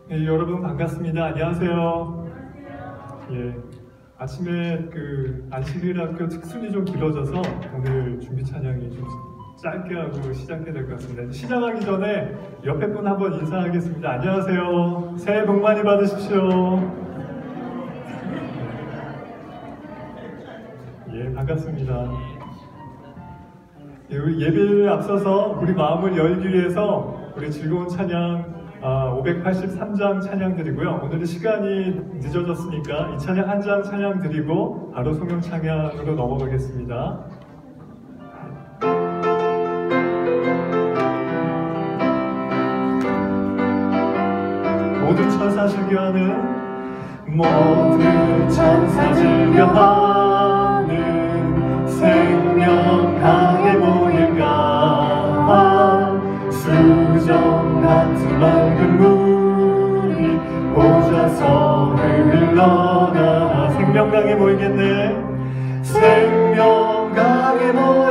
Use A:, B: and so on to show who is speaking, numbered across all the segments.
A: 네, 여러분 반갑습니다. 안녕하세요. 예, 아침에 안식일학교 특순이 좀 길어져서 오늘 준비 찬양이 좀 짧게 하고 시작해야 될 것 같습니다. 시작하기 전에 옆에 분 한번 인사하겠습니다. 안녕하세요. 새해 복 많이 받으십시오. 예, 반갑습니다. 예, 우리 예배를 앞서서 우리 마음을 열기 위해서 우리 즐거운 찬양 583장 찬양 드리고요. 오늘은 시간이 늦어졌으니까 이 찬양 한 장 찬양 드리고 바로 성령 찬양으로 넘어가겠습니다. 모든 천사 즐겨하는 모든 천사 즐겨하는 생명 강에 모일까 수정 같은 맑은 물이 보좌선을 흘러나 생명강에 모이겠네 생명강에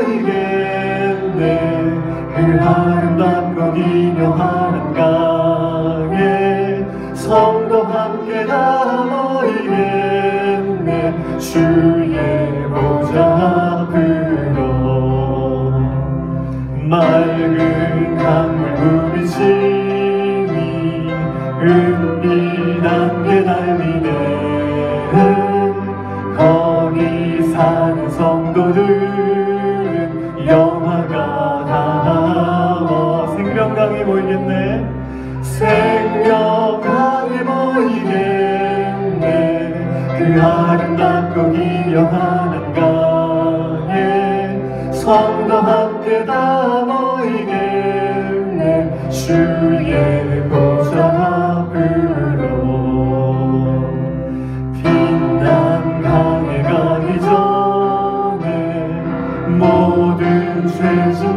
A: 모이겠네 그 아름답고 기묘한 강에 성도 함께 다 모이겠네 주의 보좌 앞으로 맑은 강물 부비치니 은빛 안개 달리네 거기 사는 성도들은 영화가 담아 생명강에 모이겠네 생명강에 모이겠네 그 아름답고 기묘한 강에 성도 함께 다 모이겠네 주의 보좌 앞으로 빛난 강에 가기 전에 모든 죄짐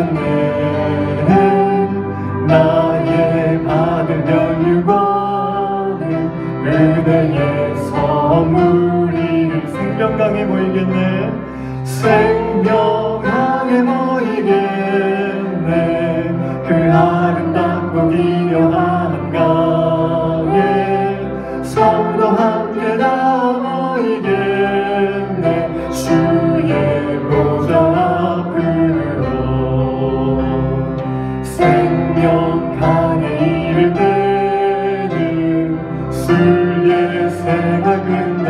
A: 벗겼네 나의 받은 면류관은 은혜의 선물이 생명강에 모이겠네 생명강에 모이겠네 그 아름답고 기묘한 강에 성도 함께 다 모이겠네 주의 보좌 앞으로 생명강에 이를 때는 순례 생활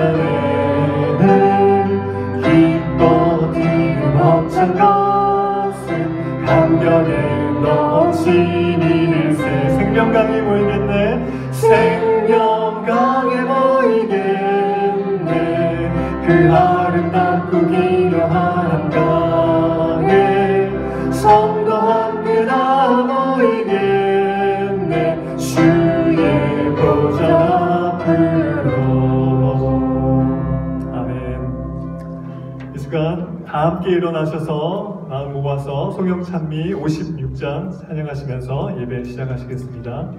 A: 끝날에는 기뻐 뛰는 벅찬 가슴 감격에 넘치는 새 생명강에 모이겠네 생명강에 모이겠네 그 아름답고 기묘한 강에 성도 함께 다 모이겠네 주의 보좌 앞으로 아멘. 이 시간 다 함께 일어나셔서 마음 모아서 성경찬미 56장 찬양하시면서 예배 시작하시겠습니다.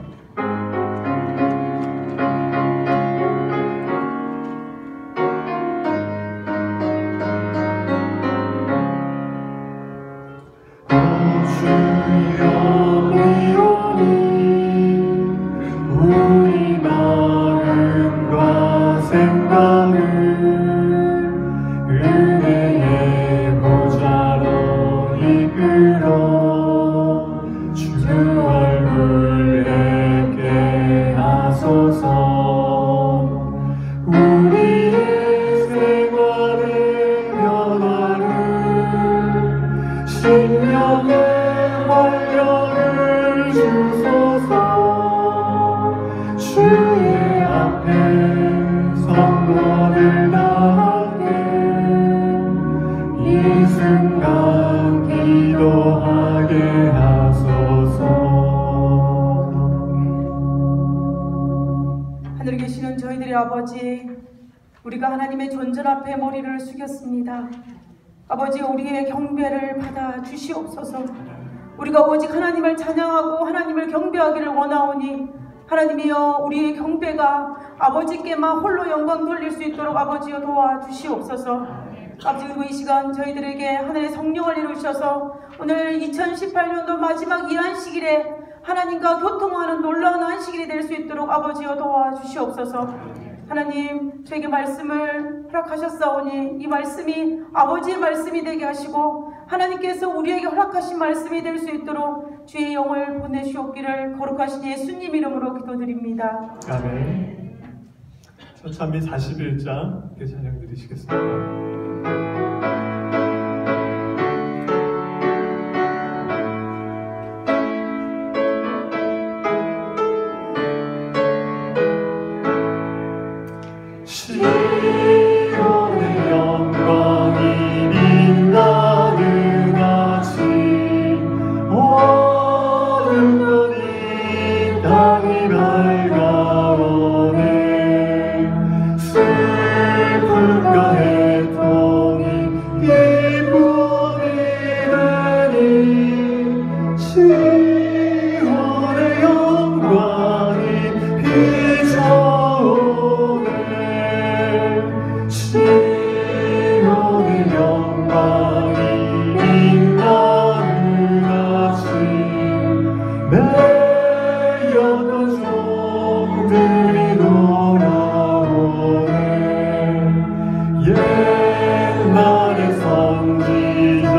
B: 하늘에 계시는 저희들의 아버지, 우리가 하나님의 존전 앞에 머리를 숙였습니다. 아버지, 우리의 경배를 받아 주시옵소서. 우리가 오직 하나님을 찬양하고 하나님을 경배하기를 원하오니 하나님이여 우리의 경배가 아버지께만 홀로 영광 돌릴 수 있도록 아버지여 도와주시옵소서. 아버지, 그리고 이 시간 저희들에게 하늘의 성령을 이루셔서 오늘 2018년도 마지막 이 안식일에 하나님과 교통하는 놀라운 안식일이 될 수 있도록 아버지여 도와주시옵소서. 하나님, 저에게 말씀을 허락하셨사오니 이 말씀이 아버지의 말씀이 되게 하시고 하나님께서 우리에게 허락하신 말씀이 될 수 있도록 주의 영을 보내시옵기를 거룩하신 예수님 이름으로 기도드립니다.
A: 아멘. 천찬미 41장 찬양 드리시겠습니다. 시온의 영광이 빛나는 아침 어둠이 땅이 밝아오네 슬픔과 애통이 기쁨이 되니 시온의 영광이 비춰오네 시온의 영광이 빛나는 아침 매였던 종들이 돌아오네 옛날의 선지자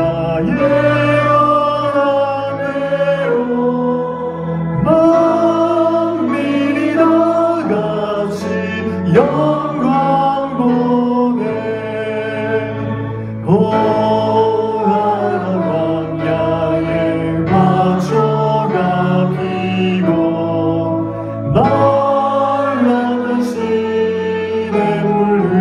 A: 예언한 대로 만민이 다같이 영광 보내 고아라 광야에 화초가 피고 말랐던 시냇물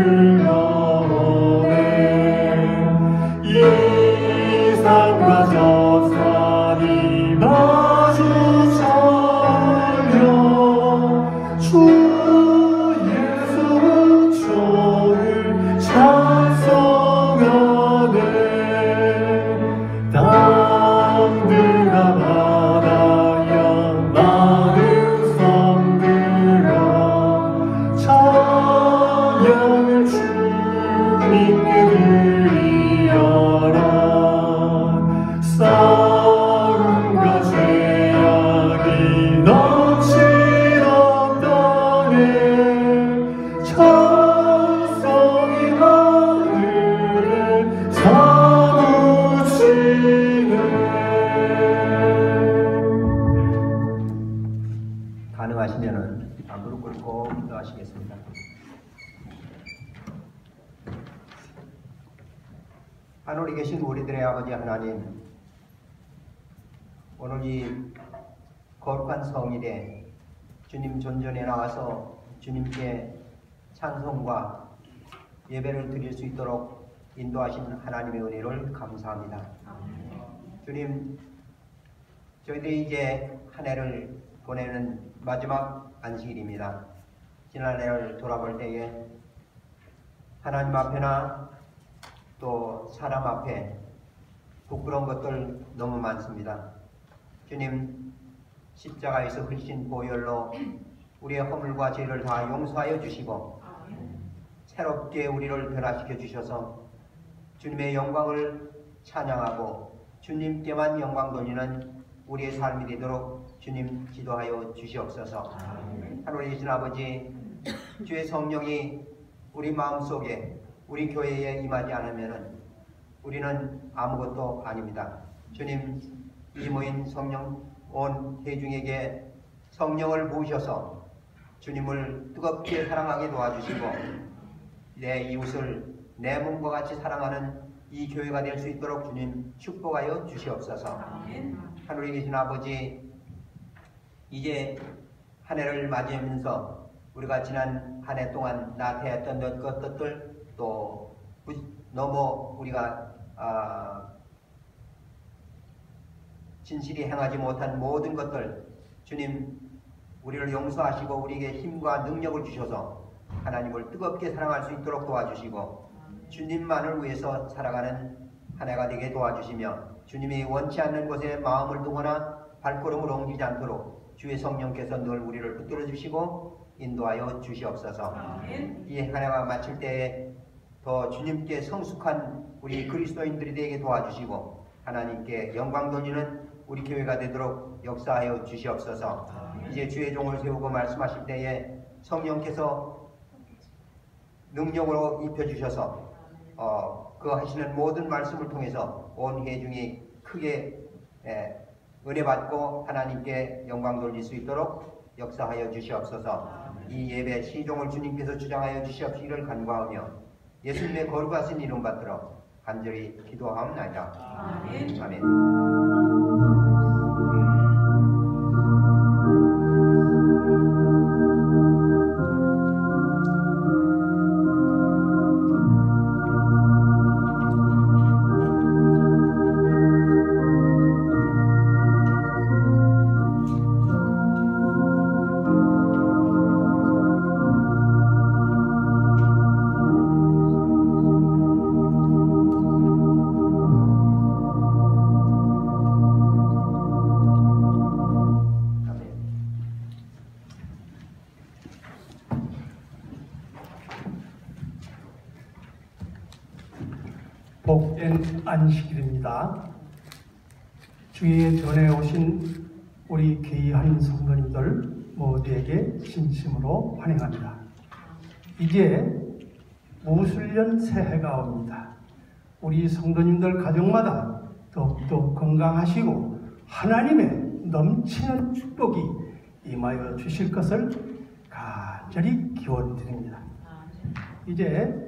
A: 흘러오네 이 산과 저 산이 마주쳐려 주 예수 주를 찬송하네 땅들아 바다야 많은 섬들아 찬양을 주님께 드리어라 싸움과 죄악이 넘치던 땅에 찬송이 하늘을 사무치네.
C: 가능하시면은 무릎 꿇고 기도하시겠습니다. 하늘에 계신 우리들의 아버지 하나님, 오늘 이 거룩한 성일에 주님 존전에 나와서 주님께 찬송과 예배를 드릴 수 있도록 인도하신 하나님의 은혜를 감사합니다. 주님, 저희들이 이제 한 해를 보내는 마지막 안식일입니다. 지난 해를 돌아볼 때에 하나님 앞에나 또 사람 앞에 부끄러운 것들 너무 많습니다. 주님, 십자가에서 흘리신 보혈로 우리의 허물과 죄를 다 용서하여 주시고 새롭게 우리를 변화시켜 주셔서 주님의 영광을 찬양하고 주님께만 영광 돌리는 우리의 삶이 되도록 주님 기도하여 주시옵소서. 하늘에 계신 아버지, 주의 성령이 우리 마음속에 우리 교회에 임하지 않으면 우리는 아무것도 아닙니다. 주님, 이 모인 성령 온 대중에게 성령을 부으셔서 주님을 뜨겁게 사랑하게 도와주시고 내 이웃을 내 몸과 같이 사랑하는 이 교회가 될 수 있도록 주님 축복하여 주시옵소서. 하늘에 계신 아버지, 이제 한 해를 맞이하면서 우리가 지난 한 해 동안 나태했던 것들 또 너무 우리가 진실이 행하지 못한 모든 것들 주님 우리를 용서하시고 우리에게 힘과 능력을 주셔서 하나님을 뜨겁게 사랑할 수 있도록 도와주시고 주님만을 위해서 살아가는 한 해가 되게 도와주시며 주님이 원치 않는 곳에 마음을 두거나 발걸음을 옮기지 않도록 주의 성령께서 늘 우리를 붙들어 주시고 인도하여 주시옵소서. 이 한 해가 마칠 때에 더 주님께 성숙한 우리 그리스도인들이 되게 도와주시고 하나님께 영광 돌리는 우리 교회가 되도록 역사하여 주시옵소서. 이제 주의 종을 세우고 말씀하실 때에 성령께서 능력으로 입혀주셔서 그 하시는 모든 말씀을 통해서 온 회중이 크게 은혜 받고 하나님께 영광 돌릴 수 있도록 역사하여 주시옵소서. 이 예배 시종을 주님께서 주장하여 주시옵시기를 간구하며 예수님의 거룩하신 이름 받들어 간절히 기도하옵나이다. 아멘. 아멘.
D: 복된 안식일입니다. 주의 전에 오신 우리 귀한 성도님들 모두에게 진심으로 환영합니다. 이제 무술년 새해가 옵니다. 우리 성도님들 가정마다 더욱더 건강하시고 하나님의 넘치는 축복이 임하여 주실 것을 간절히 기원드립니다. 이제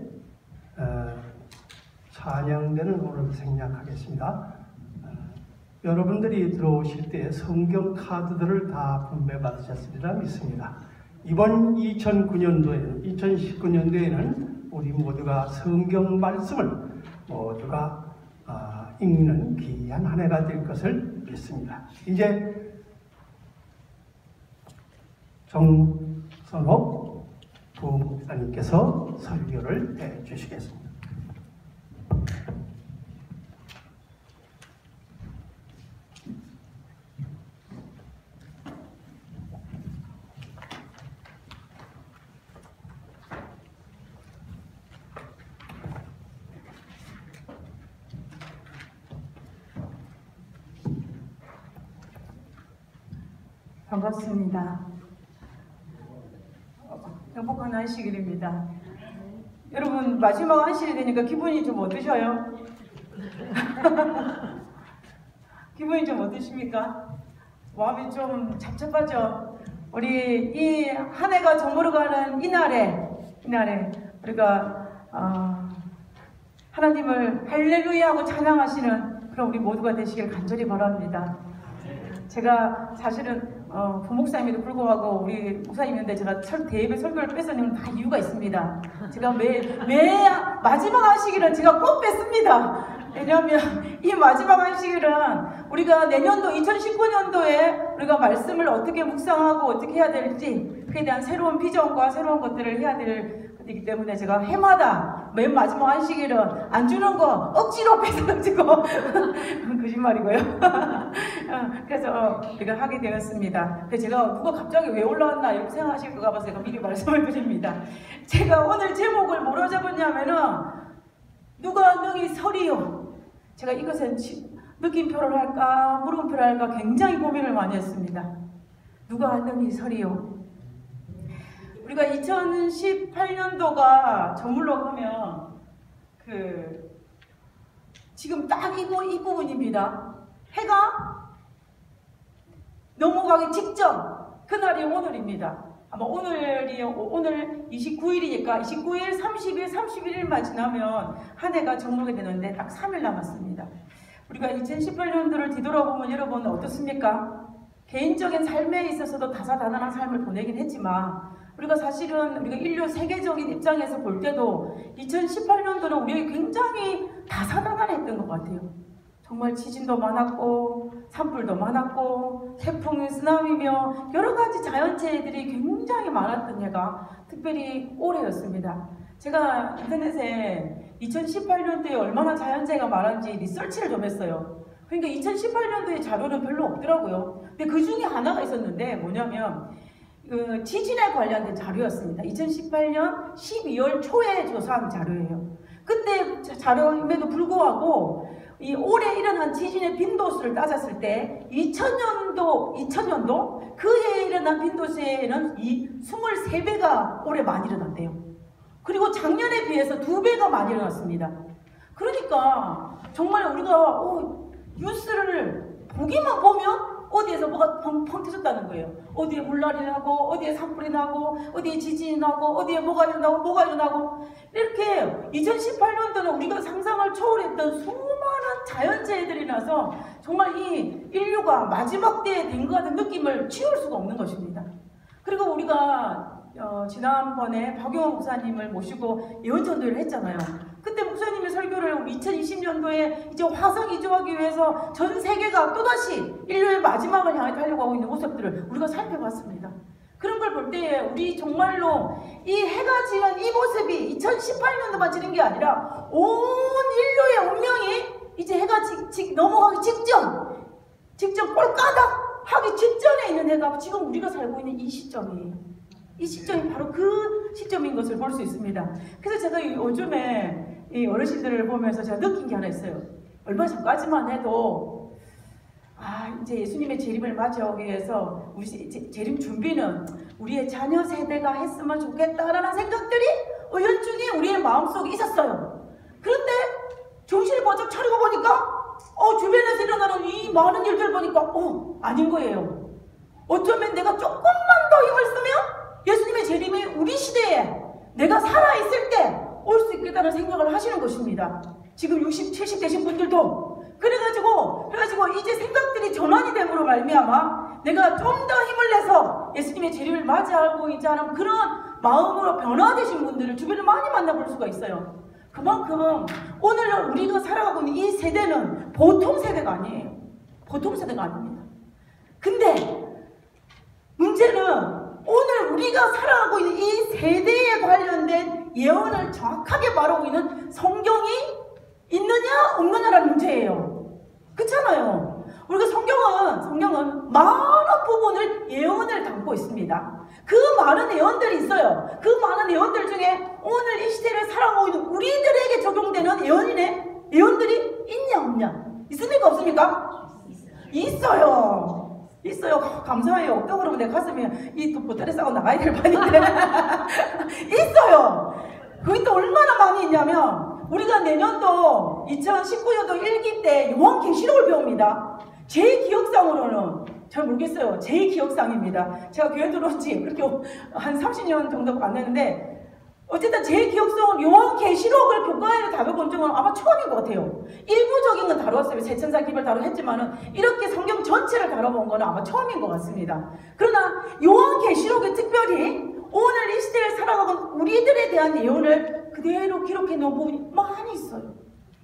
D: 찬양대는 오늘 생략하겠습니다. 여러분들이 들어오실 때 성경 카드들을 다 분배받으셨으리라 믿습니다. 이번 2019년도에는 우리 모두가 성경 말씀을 모두가 읽는 귀한 한 해가 될 것을 믿습니다. 이제 정선옥 부목사님께서 설교를 해주시겠습니다.
B: 반갑습니다. 행복한 안식일입니다. 여러분 마지막 안식일이 되니까 기분이 좀 어떠셔요? 기분이 좀 어떠십니까? 마음이 좀 잡잡하죠? 우리 이 한 해가 저물어가는 이날에 우리가 하나님을 할렐루야 하고 찬양하시는 그런 우리 모두가 되시길 간절히 바랍니다. 제가 사실은 부목사님에도 불구하고 우리 목사님인데 제가 대예배 설교를 뺐었는 다 이유가 있습니다. 제가 매 마지막 안식일은 제가 꼭 뺐습니다. 왜냐하면 이 마지막 안식일은 우리가 내년도 2019년도에 우리가 말씀을 어떻게 묵상하고 어떻게 해야 될지 그에 대한 새로운 비전과 새로운 것들을 해야 될 것이기 때문에 제가 해마다 맨 마지막 안식일은 안 주는 거 억지로 뺏어가지고 거짓말이고요. 그래서 제가 하게 되었습니다. 그래서 제가 누가 갑자기 왜 올라왔나 이렇게 생각하실까 봐서 제가 미리 말씀을 드립니다. 제가 오늘 제목을 뭐로 잡았냐면은 누가 능히 서리요. 제가 이것은 느낌표를 할까 물음표를 할까 굉장히 고민을 많이 했습니다. 누가 능히 서리요. 우리가 2018년도가 저물러 가면 지금 딱 이 부분입니다. 해가 넘어가기 직전 그날이 오늘입니다. 아마 오늘 29일이니까 29일, 30일, 31일만 지나면 한 해가 저물게 되는데 딱 3일 남았습니다. 우리가 2018년도를 뒤돌아보면 여러분 어떻습니까? 개인적인 삶에 있어서도 다사다난한 삶을 보내긴 했지만 우리가 사실은 우리가 인류 세계적인 입장에서 볼 때도 2018년도는 우리에게 굉장히 다사다난했던 것 같아요. 정말 지진도 많았고 산불도 많았고 태풍, 쓰나미며 여러 가지 자연재해들이 굉장히 많았던 해가 특별히 올해였습니다. 제가 인터넷에 2018년도에 얼마나 자연재해가 많은지 리서치를 좀 했어요. 그러니까 2018년도에 자료는 별로 없더라고요. 근데 그 중에 하나가 있었는데 뭐냐면 지진에 관련된 자료였습니다. 2018년 12월 초에 조사한 자료예요. 그때 자료임에도 불구하고 이 올해 일어난 지진의 빈도수를 따졌을 때 2000년도 그 해에 일어난 빈도수에는 이 23배가 올해 많이 일어났대요. 그리고 작년에 비해서 2배가 많이 일어났습니다. 그러니까 정말 우리가 뉴스를 보기만 보면 어디에서 뭐가 펑 터졌다는 거예요. 어디에 물난이 나고, 어디에 산불이 나고, 어디에 지진이 나고, 어디에 뭐가 일어나고 이렇게 2018년도는 우리가 상상을 초월했던 수많은 자연재해들이 나서 정말 이 인류가 마지막 때에 된 것 같은 느낌을 치울 수가 없는 것입니다. 그리고 우리가 지난번에 박용원 목사님을 모시고 예언전도회를 했잖아요. 그때 목사님의 설교를 2020년도에 이제 화성 이주하기 위해서 전 세계가 또다시 인류의 마지막을 향해 달려가고 있는 모습들을 우리가 살펴봤습니다. 그런 걸 볼 때에 우리 정말로 이 해가 지는 이 모습이 2018년도만 지는 게 아니라 온 인류의 운명이 이제 해가 넘어가기 직전 꼴까닥 하기 직전에 있는 해가 지금 우리가 살고 있는 이 시점이에요. 이 시점이 바로 그 시점인 것을 볼 수 있습니다. 그래서 제가 요즘에 이 어르신들을 보면서 제가 느낀 게 하나 있어요. 얼마 전까지만 해도 이제 예수님의 재림을 맞이하기 위해서 우리 재림 준비는 우리의 자녀 세대가 했으면 좋겠다라는 생각들이 은연중에 우리의 마음속에 있었어요. 그런데 정신을 번쩍 차리고 보니까 주변에서 일어나는 이 많은 일들 보니까 아닌 거예요. 어쩌면 내가 조금만 더 힘을 쓰면 예수님의 재림이 우리 시대에 내가 살아있을 때 올 수 있겠다는 생각을 하시는 것입니다. 지금 60, 70 되신 분들도 그래가지고 이제 생각들이 전환이 됨으로 말미암아 내가 좀 더 힘을 내서 예수님의 재림을 맞이하고 이제 하는 그런 마음으로 변화되신 분들을 주변에 많이 만나볼 수가 있어요. 그만큼 오늘 우리가 살아가고 있는 이 세대는 보통 세대가 아니에요. 보통 세대가 아닙니다. 근데 문제는 오늘 우리가 살아가고 있는 이 세대에 관련된 예언을 정확하게 말하고 있는 성경이 있느냐 없느냐라는 문제예요. 그렇잖아요. 우리가 성경은 많은 부분을 예언을 담고 있습니다. 그 많은 예언들이 있어요. 그 많은 예언들 중에 오늘 이 시대를 살아가고 있는 우리들에게 적용되는 예언들이 있냐 없냐? 있습니까 없습니까? 있어요. 감사해요. 없다고 그러면 내 가슴에 이 보따리 싸고 나가야 될 판인데 있어요. 그게 또 얼마나 많이 있냐면 우리가 내년도 2019년도 1기 때 요한계시록을 배웁니다. 제 기억상으로는 잘 모르겠어요. 제 기억상입니다. 제가 교회 들어온 지 그렇게 한 30년 정도 안 됐는데 어쨌든 제 기억상은 요한계시록을 교과에서 다뤄본 적은 아마 처음인 것 같아요. 일부적인 건 다루었어요. 세천사 기별 다루었지만은 이렇게 성경 전체를 다뤄본 건 아마 처음인 것 같습니다. 그러나 요한계시록에 특별히 오늘 이 시대를 살아가는 우리들에 대한 예언을 그대로 기록해 놓은 부분이 많이 있어요.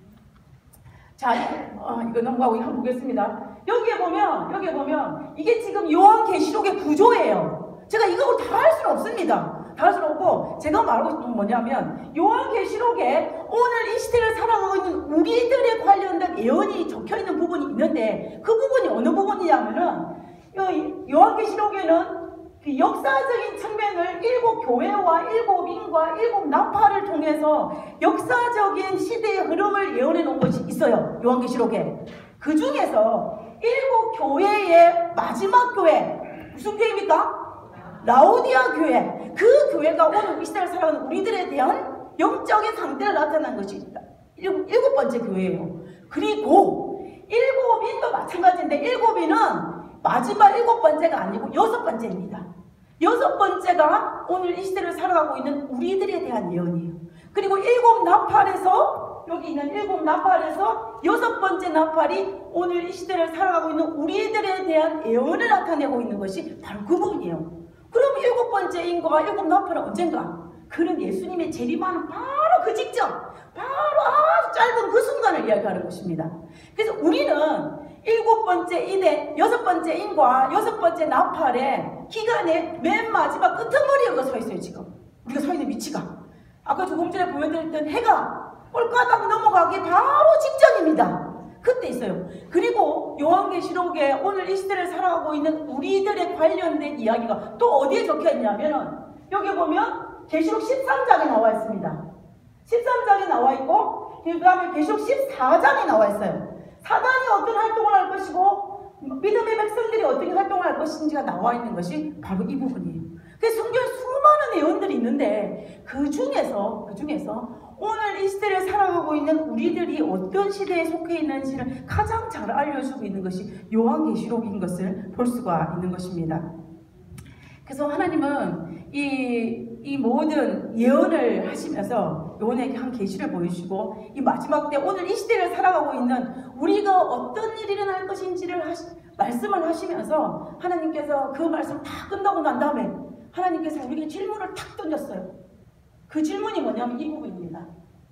B: 자, 이거 넘어가고 한번 보겠습니다. 여기에 보면 이게 지금 요한계시록의 구조예요. 제가 이걸 다 할 수는 없습니다. 다 할 수는 없고 제가 말하고 싶은 건 뭐냐면 요한계시록에 오늘 이 시대를 살아가고 있는 우리들에 관련된 예언이 적혀있는 부분이 있는데 그 부분이 어느 부분이냐면은 요한계시록에는 그 역사적인 측면을 7교회와 7인과 7나파를 통해서 역사적인 시대의 흐름을 예언해 놓은 것이 있어요. 요한계시록에. 그 중에서 7교회의 마지막 교회 무슨 교회입니까? 라오디아 교회. 그 교회가 오늘 이 시대를 살아가는 우리들에 대한 영적인 상태를 나타난 것이 있다. 7번째 교회예요. 그리고 7인도 마찬가지인데 7인은 마지막 7번째가 아니고 6번째입니다. 6번째가 오늘 이 시대를 살아가고 있는 우리들에 대한 예언이에요. 그리고 7나팔에서 여기 있는 7나팔에서 6번째 나팔이 오늘 이 시대를 살아가고 있는 우리들에 대한 예언을 나타내고 있는 것이 바로 그 부분이에요. 그럼 7번째 인과 7나팔은 언젠가? 그는 예수님의 재림하는 바로 그 직전, 바로 아주 짧은 그 순간을 이야기하는 것입니다. 그래서 우리는 7번째 인의 6번째 인과 6번째 나팔의 기간의 맨 마지막 끄트머리에 우리가 서 있어요. 지금 우리가 서 있는 위치가 아까 조금 전에 보여드렸던 해가 꼴까닥 넘어가기 바로 직전입니다. 그때 있어요. 그리고 요한계시록에 오늘 이 시대를 살아가고 있는 우리들에 관련된 이야기가 또 어디에 적혀 있냐면 여기 보면 계시록 13장에 나와 있습니다. 13장에 나와 있고 그 다음에 계시록 14장에 나와 있어요. 사단이 어떤 활동을 할 것이고 믿음의 백성들이 어떻게 활동을 할 것인지가 나와 있는 것이 바로 이 부분이에요. 그래서 성경에 수많은 예언들이 있는데 그 중에서 오늘 이 시대를 살아가고 있는 우리들이 어떤 시대에 속해 있는지를 가장 잘 알려주고 있는 것이 요한계시록인 것을 볼 수가 있는 것입니다. 그래서 하나님은 이 모든 예언을 하시면서 요한에게 한 계시를 보여주시고 이 마지막 때 오늘 이 시대를 살아가고 있는 우리가 어떤 일이 일어날 것인지를 말씀을 하시면서 하나님께서 그 말씀 다 끝나고 난 다음에 하나님께서 우리에게 질문을 탁 던졌어요. 그 질문이 뭐냐면 이 부분입니다.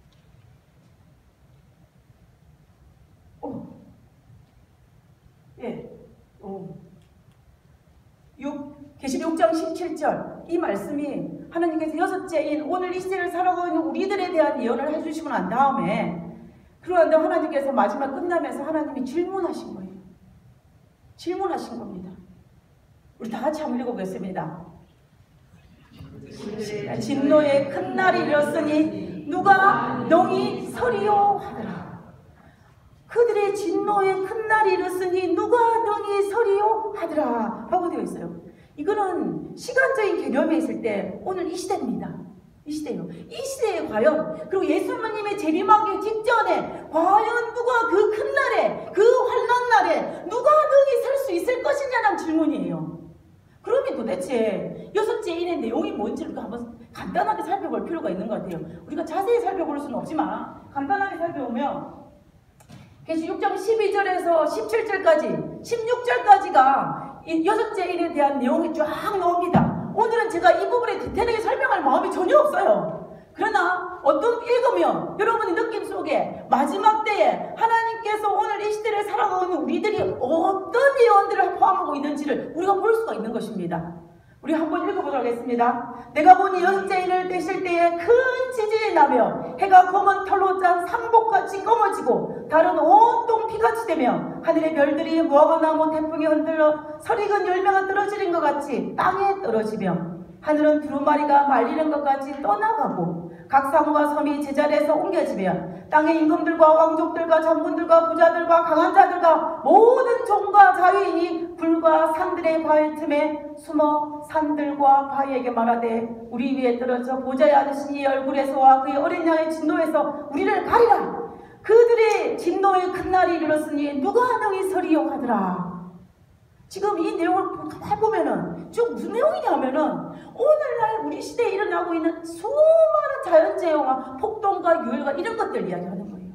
B: 계시록 6장 17절 이 말씀이 하나님께서 여섯째인 오늘 이 시대를 살아가고 있는 우리들에 대한 예언을 해주시고 난 다음에 그런데 하나님께서 마지막 끝나면서 하나님이 질문하신 거예요. 질문하신 겁니다. 우리 다 같이 한번 읽어보겠습니다. 진노의 큰 날이 이르렀으니 누가 능히 서리요 하더라. 그들의 진노의 큰 날이 이르렀으니 누가 능히 서리요 하더라 라고 되어 있어요. 이거는 시간적인 개념에 있을 때 오늘 이 시대입니다. 이 시대요. 이 시대에 과연 그리고 예수님의 재림하기 직전에 과연 누가 그 큰 날에 그 환난 날에 누가 능히 설 수 있을 것이냐는 질문이에요. 그러면 도대체 여섯째 인의 내용이 뭔지를 한번 간단하게 살펴볼 필요가 있는 것 같아요. 우리가 자세히 살펴볼 수는 없지만 간단하게 살펴보면 계시록 6장 12절에서 17절까지 16절까지가 이 여섯째 일에 대한 내용이 쫙 나옵니다. 오늘은 제가 이 부분에 디테일하게 설명할 마음이 전혀 없어요. 그러나 읽으면 여러분의 느낌 속에 마지막 때에 하나님께서 오늘 이 시대를 살아가고 있는 우리들이 어떤 예언들을 포함하고 있는지를 우리가 볼 수가 있는 것입니다. 우리 한번 읽어보도록 하겠습니다. 내가 보니 여섯째 일을 떼실 때에 큰 지진이 나며 해가 검은 털로 짠 상복같이 검어지고 달은 온통 피같이 되며 하늘의 별들이 무화과나무 태풍에 흔들려 설익은 열매가 떨어지는 것 같이 땅에 떨어지며 하늘은 두루마리가 말리는 것 같이 떠나가고 각 성과 섬이 제자리에서 옮겨지며 땅의 임금들과 왕족들과 장군들과 부자들과 강한 자들과 모든 종과 자유인이 불과 산들의 바위 틈에 숨어 산들과 바위에게 말하되 우리 위에 떨어져 보좌에 앉으신 이 얼굴에서와 그의 어린 양의 진노에서 우리를 가리라. 그들의 진노의 큰 날이 이르렀으니 누가 능히 서리요 하더라. 지금 이 내용을 가만히 보면은 쭉 무슨 내용이냐면은 오늘날 우리 시대에 일어나고 있는 수많은 자연재해와 폭동과 유혈과 이런 것들 이야기하는 거예요.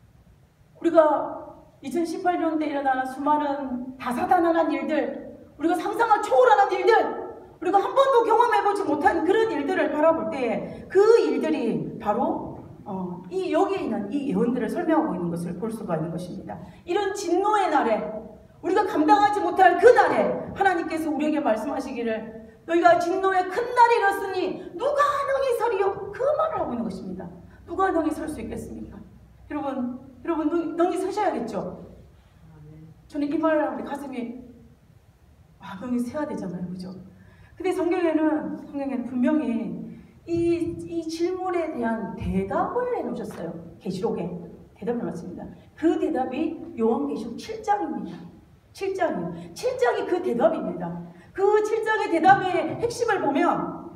B: 우리가 2018년도에 일어나는 수많은 다사다난한 일들, 우리가 상상을 초월하는 일들, 우리가 한 번도 경험해보지 못한 그런 일들을 바라볼 때 그 일들이 바로 여기에 있는 이 예언들을 설명하고 있는 것을 볼 수가 있는 것입니다. 이런 진노의 날에 우리가 감당하지 못할 그 날에 하나님께서 우리에게 말씀하시기를 너희가 진노의 큰 날이 이뤘으니 누가 능히 서리요? 그 말을 하고 있는 것입니다. 누가 능히 설 수 있겠습니까? 여러분 능히 서셔야겠죠? 저는 이 말을 하는데 가슴이 능히 서야 되잖아요. 그죠? 근데 성경에는 분명히 이 질문에 대한 대답을 해놓으셨어요. 계시록에 대답을 해놨습니다. 그 대답이 요한계시록 7장입니다. 7장이요. 7장이 그 대답입니다. 그 7장의 대답의 핵심을 보면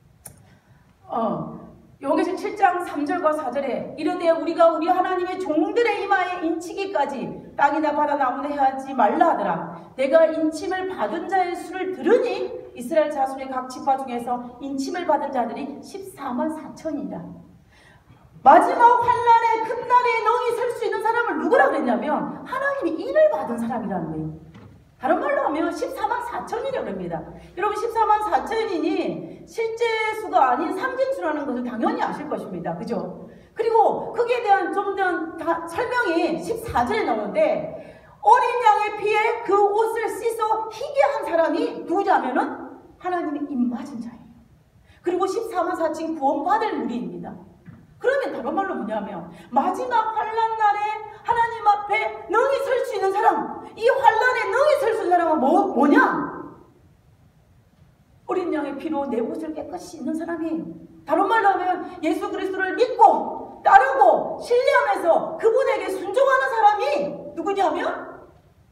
B: 요한계시록 7장 3절과 4절에 이르되 우리가 우리 하나님의 종들의 이마에 인치기까지 땅이나 바다나 아무나 해하지 말라 하더라. 내가 인침을 받은 자의 수를 들으니 이스라엘 자손의 각 지파 중에서 인침을 받은 자들이 14만 4천이다. 마지막 환란의 큰 날에 능히 설 수 있는 사람을 누구라 그랬냐면 하나님이 인을 받은 사람이라는 거예요. 다른 말로 하면 14만 4천이라고 합니다. 여러분 14만 4천이니 실제 수가 아닌 상징수라는 것을 당연히 아실 것입니다. 그죠? 그리고 거기에 대한 좀 더 설명이 14절에 나오는데 어린 양의 피에 그 옷을 씻어 희게 한 사람이 누구냐면은 하나님의 입맞은 자예요. 그리고 14만 4천 구원받을 무리입니다. 그러면 다른 말로 뭐냐면 마지막 환란 날에 하나님 앞에 능히 설 수 있는 사람, 이 환란에 능히 설 수 있는 사람은 뭐냐? 어린 양의 피로 내 옷을 깨끗이 씻는 사람이에요. 다른 말로 하면 예수 그리스도를 믿고 따르고 신뢰하면서 그분에게 순종하는 사람이 누구냐면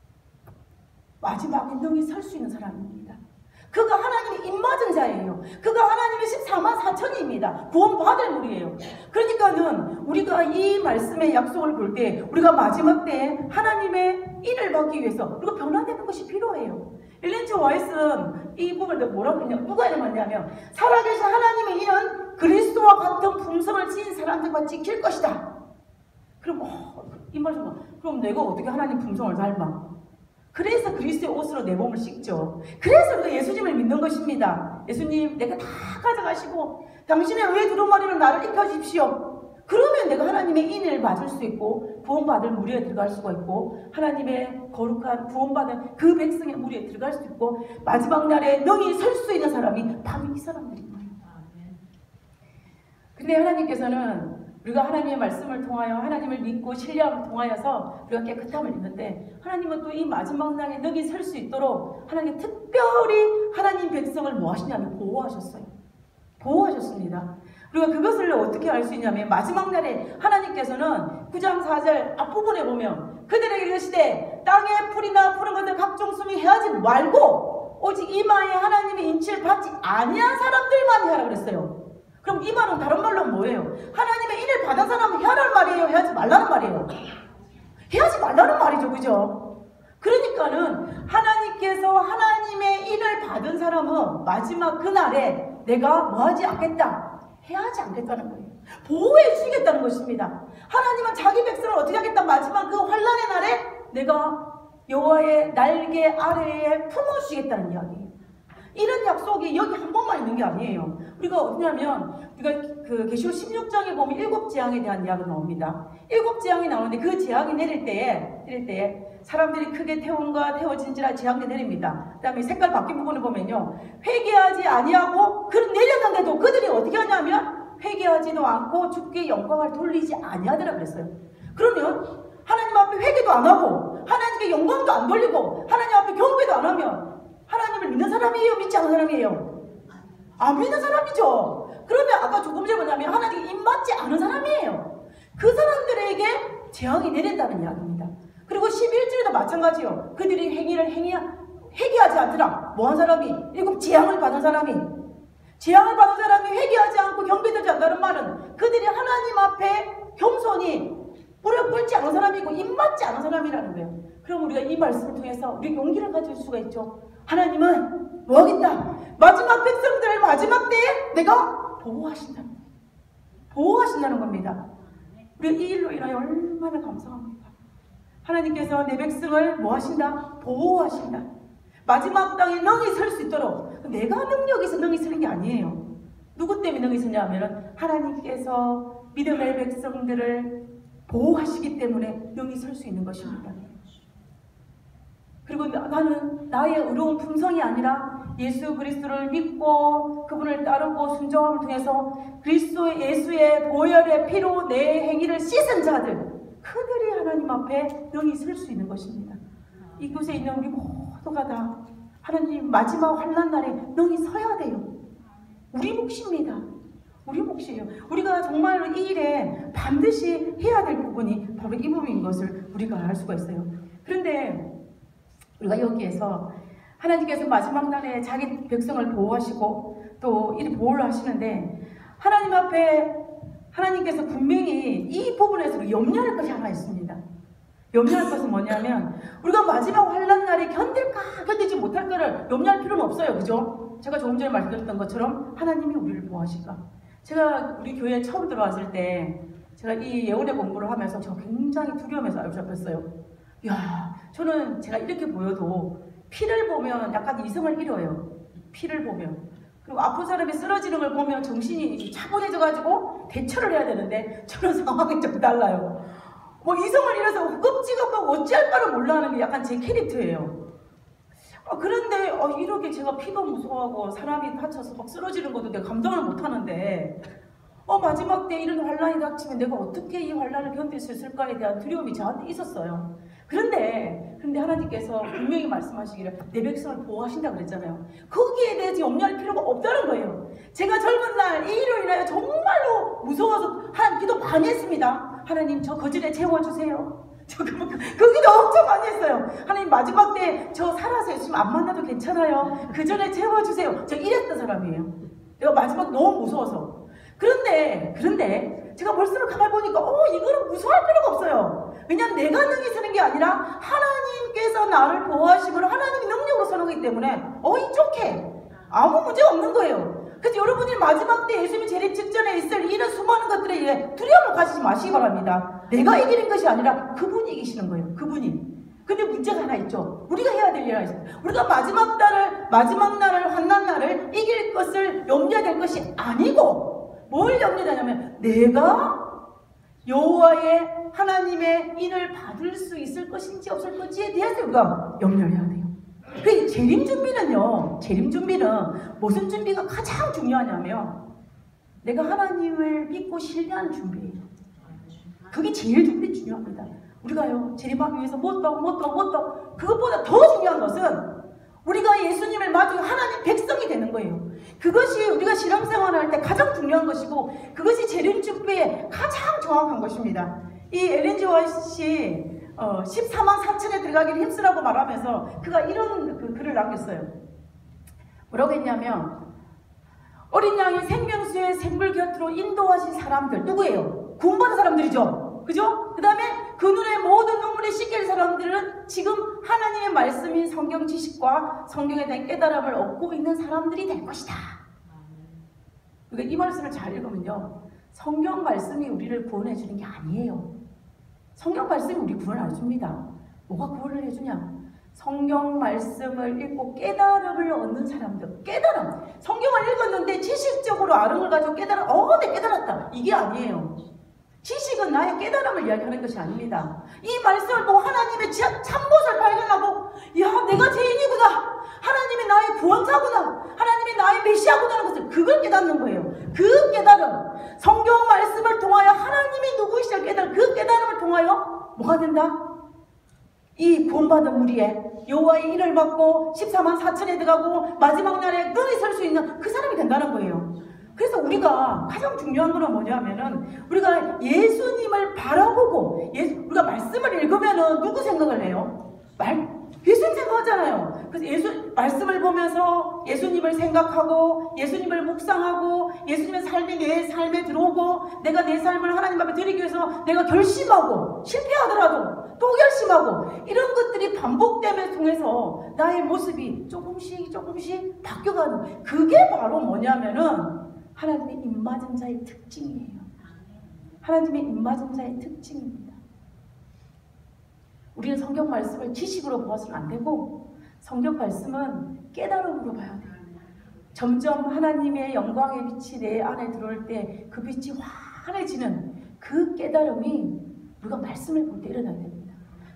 B: 마지막에 능히 설 수 있는 사람입니다. 그가 하나님의 입맞은 자예요. 그가 하나님의 14만 4천입니다. 구원받을 무리예요. 그러니까는 우리가 이 말씀의 약속을 볼 때 우리가 마지막 때에 하나님의 인을 받기 위해서 우리가 변화되는 것이 필요해요. 엘렌 G 화이트는 이 부분을 뭐라고 했냐, 누가 이렇게 말했냐면 살아계신 하나님의 인은 그리스도와 같은 품성을 지닌 사람들과 지킬 것이다. 그럼 이 말씀 그럼 내가 어떻게 하나님 품성을 닮아? 그래서 그리스도의 옷으로 내 몸을 씻죠. 그래서 우리가 예수님을 믿는 것입니다. 예수님 내가 다 가져가시고 당신의 의의 두루마리로 나를 입혀주십시오. 그러면 내가 하나님의 인을 받을 수 있고 구원받을 무리에 들어갈 수가 있고 하나님의 거룩한 구원받은 그 백성의 무리에 들어갈 수 있고 마지막 날에 능히 설 수 있는 사람이 바로 이 사람들인 거예요. 근데 하나님께서는 우리가 하나님의 말씀을 통하여 하나님을 믿고 신뢰함을 통하여서 우리가 깨끗함을 입는데 하나님은 또 이 마지막 날에 능히 설 수 있도록 하나님 특별히 하나님 백성을 뭐 하시냐면 보호하셨어요. 보호하셨습니다. 우리가 그것을 어떻게 알 수 있냐면 마지막 날에 하나님께서는 9장 4절 앞부분에 보면 그들에게 이르시되 땅에 풀이나 푸른 것들 각종 숨이 헤하지 말고 오직 이마에 하나님의 인치를 받지 아니한 사람들만 헤하라 그랬어요. 그럼 이 말은 다른 말로 뭐예요? 하나님의 인을 받은 사람은 헤아라는 말이에요? 헤하지 말라는 말이에요? 헤하지 말라는 말이죠. 그죠? 그러니까는 하나님께서 하나님의 인을 받은 사람은 마지막 그날에 내가 뭐하지 않겠다. 헤하지 않겠다는 거예요. 보호해 주시겠다는 것입니다. 하나님은 자기 백성을 어떻게 하겠다. 마지막 그 환난의 날에 내가 여호와의 날개 아래에 품어주시겠다는 이야기예요. 이런 약속이 여기 한 번만 있는 게 아니에요. 우리가 어디냐면 우리가 그 계시록 16장에 보면 7재앙에 대한 이야기가 나옵니다. 7재앙이 나오는데 그 재앙이 내릴 때에 사람들이 크게 태움과 태워진지라 재앙이 내립니다. 그 다음에 색깔 바뀐 부분을 보면요. 회개하지 아니하고 그 내렸는데도 그들이 어떻게 하냐면 회개하지도 않고 주께 영광을 돌리지 아니하더라 그랬어요. 그러면 하나님 앞에 회개도 안 하고 하나님께 영광도 안 돌리고 하나님 앞에 경배도 안 하면 하나님을 믿는 사람이에요? 믿지 않는 사람이에요? 안 믿는 사람이죠. 그러면 아까 조금 전에 뭐냐면 하나님께 입맞지 않은 사람이에요. 그 사람들에게 재앙이 내린다는 이야기입니다. 그리고 11절에도 마찬가지요. 그들이 회개하지 않더라. 뭐한 사람이? 일곱 재앙을 받은 사람이. 재앙을 받은 사람이 회개하지 않고 경배되지 않는다는 말은 그들이 하나님 앞에 겸손히 불을 끓지 않은 사람이고 입맞지 않은 사람이라는 거예요. 그럼 우리가 이 말씀을 통해서 우리 용기를 가질 수가 있죠. 하나님은 뭐하겠다. 마지막 백성들을 마지막 때에 내가 보호하신다는 거예요. 보호하신다는 겁니다. 우리가 이 일로 인하여 얼마나 감사합니다. 하나님께서 내 백성을 뭐하신다? 보호하신다. 마지막 땅에 능히 설 수 있도록 내가 능력이 있어 능히 서는 게 아니에요. 누구 때문에 능히 서냐 하면 하나님께서 믿음의 백성들을 보호하시기 때문에 능히 설 수 있는 것입니다. 그리고 나는 나의 의로운 품성이 아니라 예수 그리스도를 믿고 그분을 따르고 순종함을 통해서 그리스도의 예수의 보혈의 피로 내 행위를 씻은 자들 그들이 하나님 앞에 능히 설 수 있는 것입니다. 이곳에 있는 우리 모두가 다 하나님 마지막 환난 날에 능히 서야 돼요. 우리 몫입니다. 우리 몫이에요. 우리가 정말로 이 일에 반드시 해야 될 부분이 바로 이 부분인 것을 우리가 알 수가 있어요. 그런데 우리가 여기에서 하나님께서 마지막 날에 자기 백성을 보호하시고 또 이 보호를 하시는데 하나님 앞에 하나님께서 분명히 이 부분에서 염려할 것이 하나 있습니다. 염려할 것은 뭐냐면 우리가 마지막 환난 날에 견딜까 견디지 못할 거를 염려할 필요는 없어요. 그죠? 제가 조금 전에 말씀드렸던 것처럼 하나님이 우리를 보호하실까. 제가 우리 교회에 처음 들어왔을 때 제가 이 예언의 공부를 하면서 저 굉장히 두려움에서 잡혔어요. 야, 저는 제가 이렇게 보여도 피를 보면 약간 이성을 잃어요. 피를 보면. 그리고 아픈 사람이 쓰러지는 걸 보면 정신이 차분해져가지고 대처를 해야 되는데 저는 상황이 좀 달라요. 뭐 이성을 잃어서 흡급지겁하고 어찌할 바를 몰라 하는 게 약간 제 캐릭터예요. 그런데 이렇게 제가 피도 무서워하고 사람이 다쳐서 막 쓰러지는 것도 내가 감당을 못하는데 마지막 때 이런 환란이 닥치면 내가 어떻게 이 환란을 견딜 수 있을까에 대한 두려움이 저한테 있었어요. 그런데 하나님께서 분명히 말씀하시기를 내 백성을 보호하신다고 그랬잖아요. 거기에 대해서 염려할 필요가 없다는 거예요. 제가 젊은 날 이 일로 인하여 정말로 무서워서 하나님 기도 많이 했습니다. 하나님 저 거절에 채워주세요. 저 그 기도 엄청 많이 했어요. 하나님 마지막 때 저 살아서 예수님 안 만나도 괜찮아요. 그 전에 채워주세요. 저 이랬던 사람이에요. 내가 마지막 너무 무서워서. 그런데 제가 벌써 가만히 보니까 이거는 무서워할 필요가 없어요. 왜냐하면 내가 능히 서는 게 아니라 하나님께서 나를 보호하시고 하나님의 능력으로 서는 거기 때문에 이쪽해 아무 문제가 없는 거예요. 그래서 여러분이 마지막 때 예수님이 재림 직전에 있을 이런 수많은 것들에 의해 두려움을 가지지 마시기 바랍니다. 내가 이기는 것이 아니라 그분이 이기시는 거예요. 그분이. 근데 문제가 하나 있죠. 우리가 해야 될 일 하나 있어요. 우리가 마지막 날을 환난 날을 이길 것을 염려될 것이 아니고 뭘 염려하냐면 내가 여호와의 하나님의 인을 받을 수 있을 것인지 없을 것인지에 대해서 우리가 염려를 해야 돼요. 그 재림 준비는 무슨 준비가 가장 중요하냐면 내가 하나님을 믿고 신뢰하는 준비예요. 그게 제일 중요합니다. 우리가요 재림하기 위해서 뭣도 그것보다 더 중요한 것은 우리가 예수님을 맞이하고 하나님 백성이 되는 거예요. 그것이 우리가 신앙생활을 할 때 가장 중요한 것이고 그것이 재림 준비에 가장 정확한 것입니다. 이 엘렌 G. 화이트이 14만 4천에 들어가기를 힘쓰라고 말하면서 그가 이런 글을 남겼어요. 뭐라고 했냐면 어린 양이 생명수의 생물 곁으로 인도하신 사람들 누구예요? 구원받은 사람들이죠. 그죠? 그 다음에 그 눈에 모든 눈물이 씻길 사람들은 지금 하나님의 말씀인 성경 지식과 성경에 대한 깨달음을 얻고 있는 사람들이 될 것이다. 그러니까 이 말씀을 잘 읽으면요 성경 말씀이 우리를 구원해 주는 게 아니에요. 성경 말씀이 우리 구원을 안 줍니다. 뭐가 구원을 해주냐? 성경 말씀을 읽고 깨달음을 얻는 사람들. 깨달음. 성경을 읽었는데 지식적으로 아는 걸 가지고 깨달음. 내 깨달았다. 이게 아니에요. 지식은 나의 깨달음을 이야기하는 것이 아닙니다. 이 말씀을 보고 하나님의 참못을 발견하고 내가 죄인이구나. 하나님이 나의 구원자구나. 하나님이 나의 메시아구나 하는 것을 그걸 깨닫는 거예요. 그 깨달음. 성경 말씀을 통하여 하나님이 누구이시를 깨달은 그 깨달음을 통하여 뭐가 된다? 이 구원받은 무리에 여호와의 일을 받고 14만 4천에 들어가고 마지막 날에 눈이 설 수 있는 그 사람이 된다는 거예요. 그래서 우리가 가장 중요한 건 뭐냐면은 우리가 예수님을 바라보고 우리가 말씀을 읽으면은 누구 생각을 해요? 예수님 생각하잖아요. 그래서 말씀을 보면서 예수님을 생각하고 예수님을 묵상하고 예수님의 삶이 내 삶에 들어오고 내가 내 삶을 하나님 앞에 드리기 위해서 내가 결심하고 실패하더라도 또 결심하고 이런 것들이 반복됨을 통해서 나의 모습이 조금씩 바뀌어가는 그게 바로 뭐냐면은 하나님의 입맞은 자의 특징이에요. 하나님의 입맞은 자의 특징입니다. 우리는 성경 말씀을 지식으로 보아서는 안 되고 성경 말씀은 깨달음으로 봐야 돼요. 점점 하나님의 영광의 빛이 내 안에 들어올 때 그 빛이 환해지는 그 깨달음이 우리가 말씀을 볼 때 일어나야 됩니다.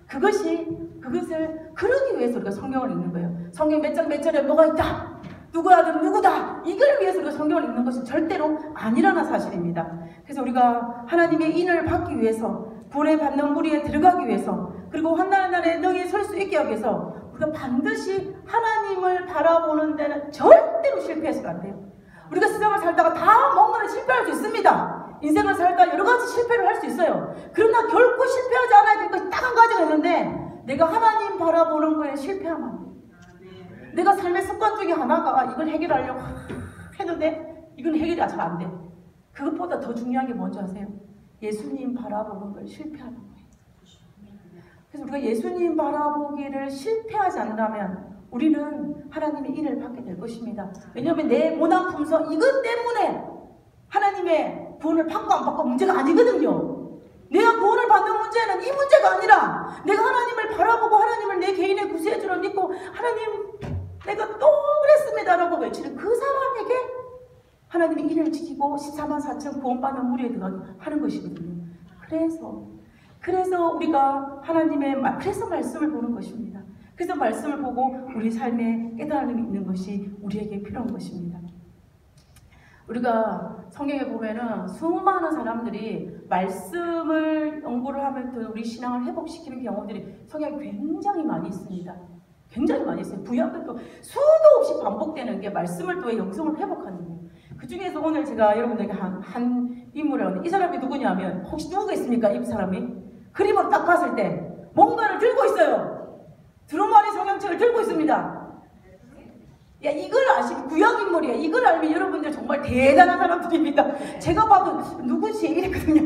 B: 그것을 그러기 위해서 우리가 성경을 읽는 거예요. 성경 몇 장 몇 절에 뭐가 있다. 누구야든 누구다. 이걸 위해서 우리가 성경을 읽는 것은 절대로 아니라는 사실입니다. 그래서 우리가 하나님의 인을 받기 위해서 구원을 받는 무리에 들어가기 위해서 그리고 환난의 날에 능히 설 수 있게 하기 위해서 우리가 반드시 하나님을 바라보는 데는 절대로 실패해서는 안 돼요. 우리가 세상을 살다가 다 뭔가를 실패할 수 있습니다. 인생을 살다 여러 가지 실패를 할 수 있어요. 그러나 결코 실패하지 않아야 될 것이 딱 한 가지가 있는데 내가 하나님 바라보는 거에 실패하면 안 돼요. 내가 삶의 습관 중에 하나가 이걸 해결하려고 했는데 이건 해결이 잘 안 돼. 그것보다 더 중요한 게 뭔지 아세요? 예수님 바라보는 걸 실패하는 거예요. 그래서 우리가 예수님 바라보기를 실패하지 않는다면 우리는 하나님의 인을 받게 될 것입니다. 왜냐하면 내 모난 품성 이것 때문에 하나님의 구원을 받고 안 받고 문제가 아니거든요. 내가 구원을 받는 문제는 이 문제가 아니라 내가 하나님을 바라보고 하나님을 내 개인의 구세주로 믿고 하나님 내가 또 그랬습니다라고 외치는 그 사람에게 하나님의 인을 지키고 14만 4천 구원받는 무리에 들어가게 하는 것이거든요. 그래서 우리가 그래서 말씀을 보는 것입니다. 그래서 말씀을 보고 우리 삶에 깨달음이 있는 것이 우리에게 필요한 것입니다. 우리가 성경에 보면은 수많은 사람들이 말씀을 연구를 하면서 우리 신앙을 회복시키는 경우들이 성경에 굉장히 많이 있습니다. 굉장히 많이 있어요. 구약은 또 수도 없이 반복되는 게 말씀을 통해 영성을 회복하는 거예요. 그 중에서 오늘 제가 여러분들에게 한 인물을 하는데 이 사람이 누구냐면 혹시 누구가 있습니까? 이 사람이 그림을 딱 봤을 때 뭔가를 들고 있어요. 두루마리 성경책을 들고 있습니다. 야, 이걸 아시면 구약 인물이야. 이걸 알면 여러분들 정말 대단한 사람들입니다. 제가 봐도 누구지? 이랬거든요.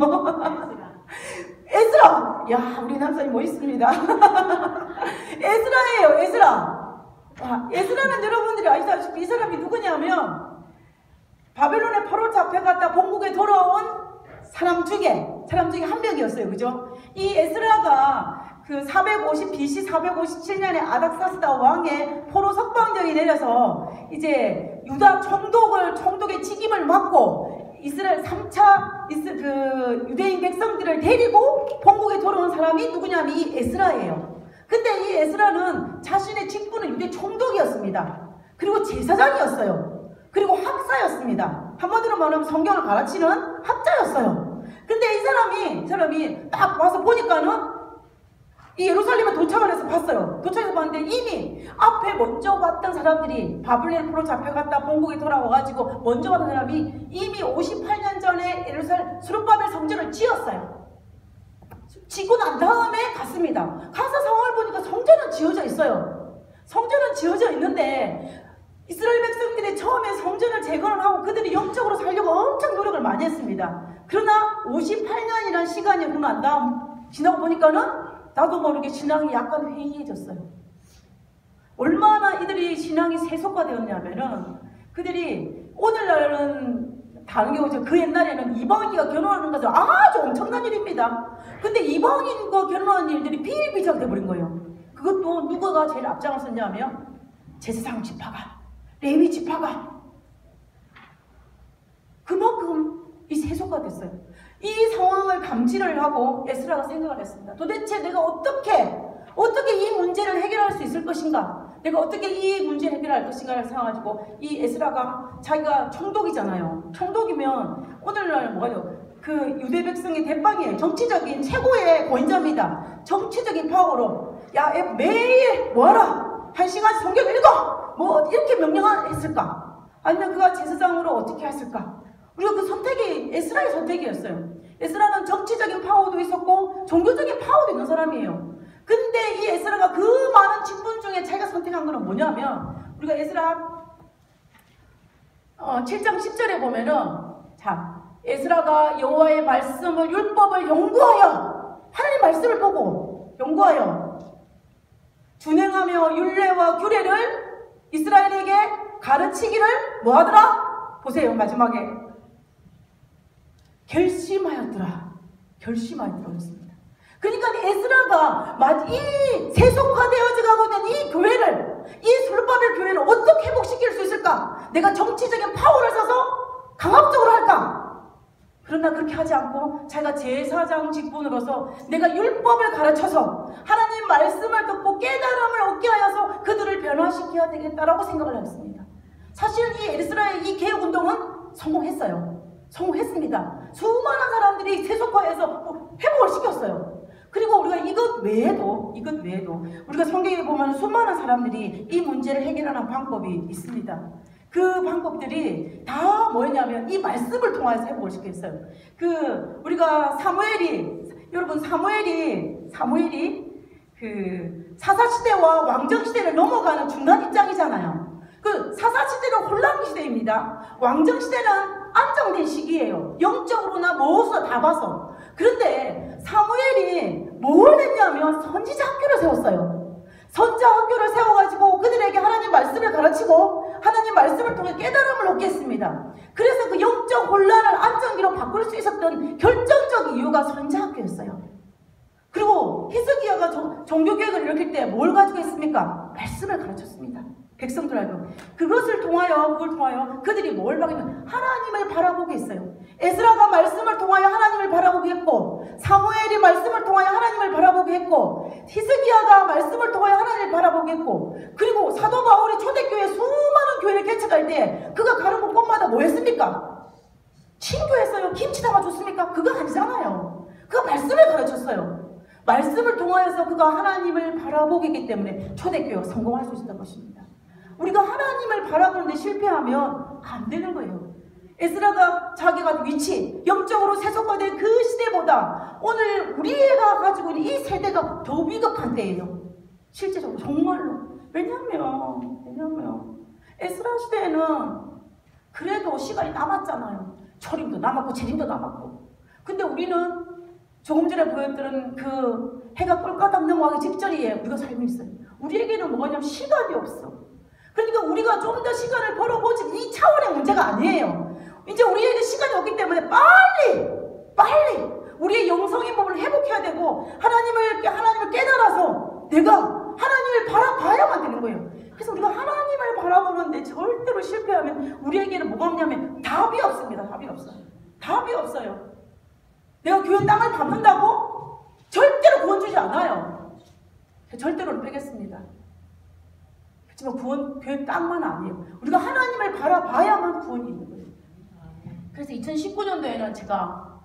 B: 에스라! 야, 우리 남편이 멋있습니다. 에스라예요, 에스라. 에스라는 여러분들이 아시다시피 이 사람이 누구냐면 바벨론의 포로 잡혀갔다 본국에 돌아온 사람 중에 한 명이었어요. 그죠? 이 에스라가 그 450 BC 457년에 아닥사스다 왕의 포로 석방령이 내려서 이제 유다 총독의 직임을 맡고 이스라엘 3차 유대인 백성들을 데리고 본국에 돌아온 사람이 누구냐면 이 에스라예요. 근데 이 에스라는 자신의 직분은 유대 총독이었습니다. 그리고 제사장이었어요. 그리고 학사였습니다. 한마디로 말하면 성경을 가르치는 학자였어요. 근데 이 사람이 딱 와서 보니까는 이 예루살렘에 도착을 해서 봤어요. 도착해서 봤는데 이미 앞에 먼저 봤던 사람들이 바벨론 포로 잡혀갔다 본국에 돌아와가지고 먼저 봤던 사람이 이미 58년 전에 예루살렘 스룹바벨 성전을 지었어요. 지고 난 다음에 갔습니다. 가서 상황을 보니까 성전은 지어져 있어요. 성전은 지어져 있는데 이스라엘 백성들이 처음에 성전을 재건을 하고 그들이 영적으로 살려고 엄청 노력을 많이 했습니다. 그러나 58년이라는 시간이 흐르고 난 다음 지나고 보니까는 나도 모르게 신앙이 약간 회의해졌어요. 얼마나 이들이 신앙이 세속화되었냐면은 그들이 오늘날은 다른 경우죠. 그 옛날에는 이방인과 결혼하는 것은 아주 엄청난 일입니다. 근데 이방인과 결혼하는 일들이 비일비재하게 돼버린 거예요. 그것도 누가 제일 앞장을 섰냐면 제사장 지파가, 레위 지파가 그만큼 이 세속화됐어요. 이 상황을 감지를 하고 에스라가 생각을 했습니다. 도대체 내가 어떻게 이 문제를 해결할 수 있을 것인가? 내가 어떻게 이 문제를 해결할 것인가를 생각해가지고 이 에스라가 자기가 총독이잖아요. 총독이면 오늘날 뭐예요? 그 유대 백성의 대빵이에요. 정치적인 최고의 권위자입니다. 정치적인 파워로 야 매일 뭐하라? 1시간씩 성경 읽어! 뭐 이렇게 명령했을까? 아니면 그가 제사장으로 어떻게 했을까? 우리가 그 선택이 에스라의 선택이었어요. 에스라는 정치적인 파워도 있었고 종교적인 파워도 있는 사람이에요. 근데 이 에스라가 그 많은 직분 중에 자기가 선택한 건 뭐냐면 우리가 에스라 7장 10절에 보면은 자 에스라가 여호와의 말씀을 율법을 연구하여 하나님 말씀을 보고 연구하여 준행하며 율례와 규례를 이스라엘에게 가르치기를 뭐하더라? 보세요 마지막에 결심하였더라 했습니다. 그러니까 에스라가 이 세속화되어져 가고 있는 이 교회를 이 스룹바벨 교회를 어떻게 회복시킬 수 있을까? 내가 정치적인 파워를 써서 강압적으로 할까? 그러나 그렇게 하지 않고 자기가 제사장 직분으로서 내가 율법을 가르쳐서 하나님 말씀을 듣고 깨달음을 얻게 하여서 그들을 변화시켜야 되겠다라고 생각을 했습니다. 사실 이 에스라의 이 개혁운동은 성공했습니다. 수많은 사람들이 세속화해서 회복을 시켰어요. 그리고 우리가 이것 외에도 우리가 성경에 보면 수많은 사람들이 이 문제를 해결하는 방법이 있습니다. 그 방법들이 다 뭐였냐면 이 말씀을 통해서 회복을 시켰어요. 우리가 사무엘이 그 사사시대와 왕정시대를 넘어가는 중간 입장이잖아요. 그 사사시대는 혼란 시대입니다. 왕정시대는 안정된 시기예요. 영적으로나 무엇으로 다 봐서. 그런데 사무엘이 뭘 했냐면 선지자 학교를 세웠어요. 선지자 학교를 세워가지고 그들에게 하나님 말씀을 가르치고 하나님 말씀을 통해 깨달음을 얻게 했습니다. 그래서 그 영적 혼란을 안정기로 바꿀 수 있었던 결정적 이유가 선지자 학교였어요. 그리고 히스기야가 종교개혁을 일으킬 때 뭘 가지고 했습니까? 말씀을 가르쳤습니다. 백성들하고 그걸 통하여 그들이 뭘 받겠냐면 하나님을 바라보게 했어요. 에스라가 말씀을 통하여 하나님을 바라보게 했고, 사무엘이 말씀을 통하여 하나님을 바라보게 했고, 히스기야가 말씀을 통하여 하나님을 바라보게 했고, 그리고 사도 바울이 초대교회 수많은 교회를 개척할 때 그가 가는 곳마다 뭐 했습니까? 친교했어요? 김치 담아줬습니까? 그거 아니잖아요. 그가 말씀을 가르쳤어요. 말씀을 통하여서 그가 하나님을 바라보게 했기 때문에 초대교회가 성공할 수 있었던 것입니다. 우리가 하나님을 바라보는데 실패하면 안 되는 거예요. 에스라가 자기가 위치, 영적으로 세속화된 그 시대보다 오늘 우리가 가지고 있는 이 세대가 더 위급한 때예요. 실제적으로 정말로. 왜냐면 에스라 시대에는 그래도 시간이 남았잖아요. 초림도 남았고 재림도 남았고. 근데 우리는 조금 전에 보였던 그 해가 꼴까닥 넘어가기 직전이에요. 우리가 살고 있어요. 우리에게는 뭐냐면 시간이 없어. 그러니까 우리가 좀 더 시간을 벌어보지 이 차원의 문제가 아니에요. 이제 우리에게 시간이 없기 때문에 빨리 우리의 영성의 몸을 회복해야 되고 하나님을 깨달아서 내가 하나님을 바라봐야만 되는 거예요. 그래서 우리가 하나님을 바라보는데 절대로 실패하면 우리에게는 뭐가 없냐면 답이 없습니다. 답이 없어요. 내가 교회 땅을 밟는다고 절대로 구원 주지 않아요. 절대로는 빼겠습니다. 그렇지만 교회 땅만 아니에요. 우리가 하나님을 바라봐야만 구원이 있는 거예요. 그래서 2019년도에는 제가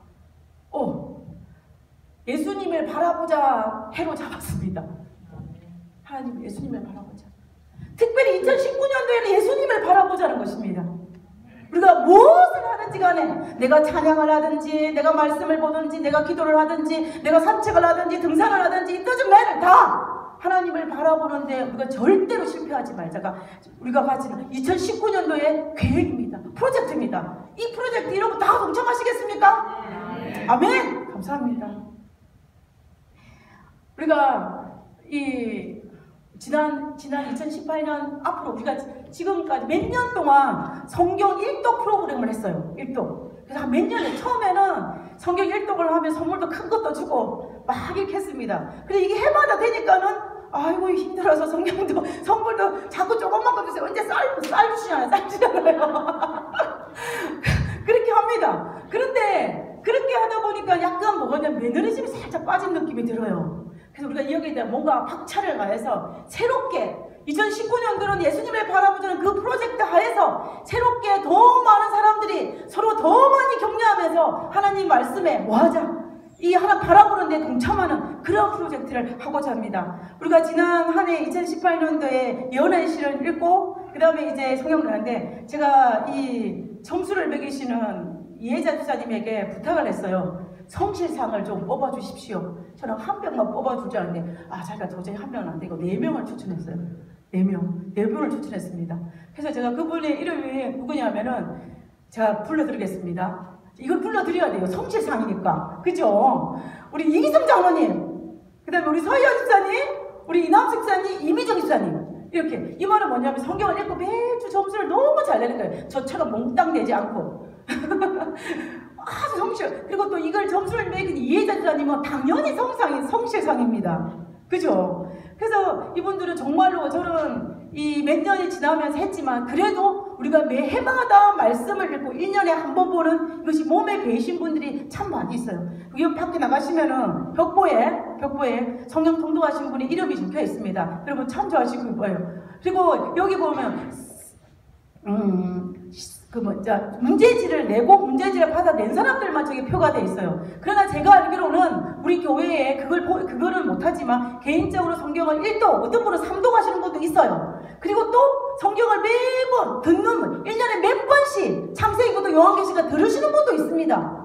B: 예수님을 바라보자 해로 잡았습니다. 하나님 예수님을 바라보자. 특별히 2019년도에는 예수님을 바라보자는 것입니다. 우리가 무엇을 하든지 간에 내가 찬양을 하든지 내가 말씀을 보든지 내가 기도를 하든지 내가 산책을 하든지 등산을 하든지 it doesn't matter. 다 하나님을 바라보는데 우리가 절대로 실패하지 말자가 우리가 가진 2019년도의 계획입니다. 프로젝트입니다. 이 프로젝트 여러분 다 동참하시겠습니까? 아멘. 감사합니다. 우리가 지난 2018년 앞으로 우리가 지금까지 몇 년 동안 성경 일독 프로그램을 했어요. 일독. 그래서 몇 년에 처음에는 성경 일독을 하면 선물도 큰 것도 주고 막 이렇게 했습니다. 근데 이게 해마다 되니까는 아이고 힘들어서 선물도 자꾸 조금만 거 주세요. 언제 쌀 주시잖아요. 그렇게 합니다. 그런데 그렇게 하다 보니까 약간 뭐냐면 매너리즘이 살짝 빠진 느낌이 들어요. 그래서 우리가 여기에 대한 뭔가 박차를 가해서 새롭게 2019년도는 예수님을 바라보자는 그 프로젝트 하에서 새롭게 더 많은 사람들이 서로 더 많이 격려하면서 하나님 말씀에 뭐하자 이 하나 바라보는 데 동참하는 그런 프로젝트를 하고자 합니다. 우리가 지난 한 해 2018년도에 예언의 시를 읽고 그 다음에 이제 성경을 하는데 제가 이 점수를 매기시는 이혜자 집사님에게 부탁을 했어요. 성실상을 좀 뽑아주십시오. 저는 한 명만 뽑아주지 않는데 자기가 도저히 한 명은 안 되고 4명을 추천했어요. 4명을 추천했습니다. 그래서 제가 그분의 이름이 누구냐면은 제가 불러드리겠습니다. 이걸 불러드려야 돼요. 성실상이니까. 그죠? 우리 이기성 장로님, 그 다음에 우리 서희연 집사님, 우리 이남숙 집사님, 이미정 집사님. 이렇게. 이 말은 뭐냐면 성경을 읽고 매주 점수를 너무 잘 내는 거예요. 저처럼 몽땅 내지 않고. 아주 성실. 그리고 또 이걸 점수를 매긴 이혜자 집사님은 당연히 성실상입니다. 그죠? 그래서 이분들은 정말로 저는 이 몇 년이 지나면서 했지만 그래도 우리가 매 해마다 말씀을 읽고 1년에 한 번 보는 이것이 몸에 배이신 분들이 참 많이 있어요. 여기 밖에 나가시면은 벽보에 성경 통독하신 분의 이름이 적혀 있습니다. 여러분 참조하시고 거예요. 그리고 여기 보면 문제지를 내고 문제지를 받아낸 사람들만 저기 표가 돼 있어요. 그러나 제가 알기로는 우리 교회에 그거를 못하지만 개인적으로 성경을 1도, 어떤 분은 3도 가시는 분도 있어요. 그리고 또 성경을 매번 듣는 분, 1년에 몇 번씩 창세기부터 요한계시가 들으시는 분도 있습니다.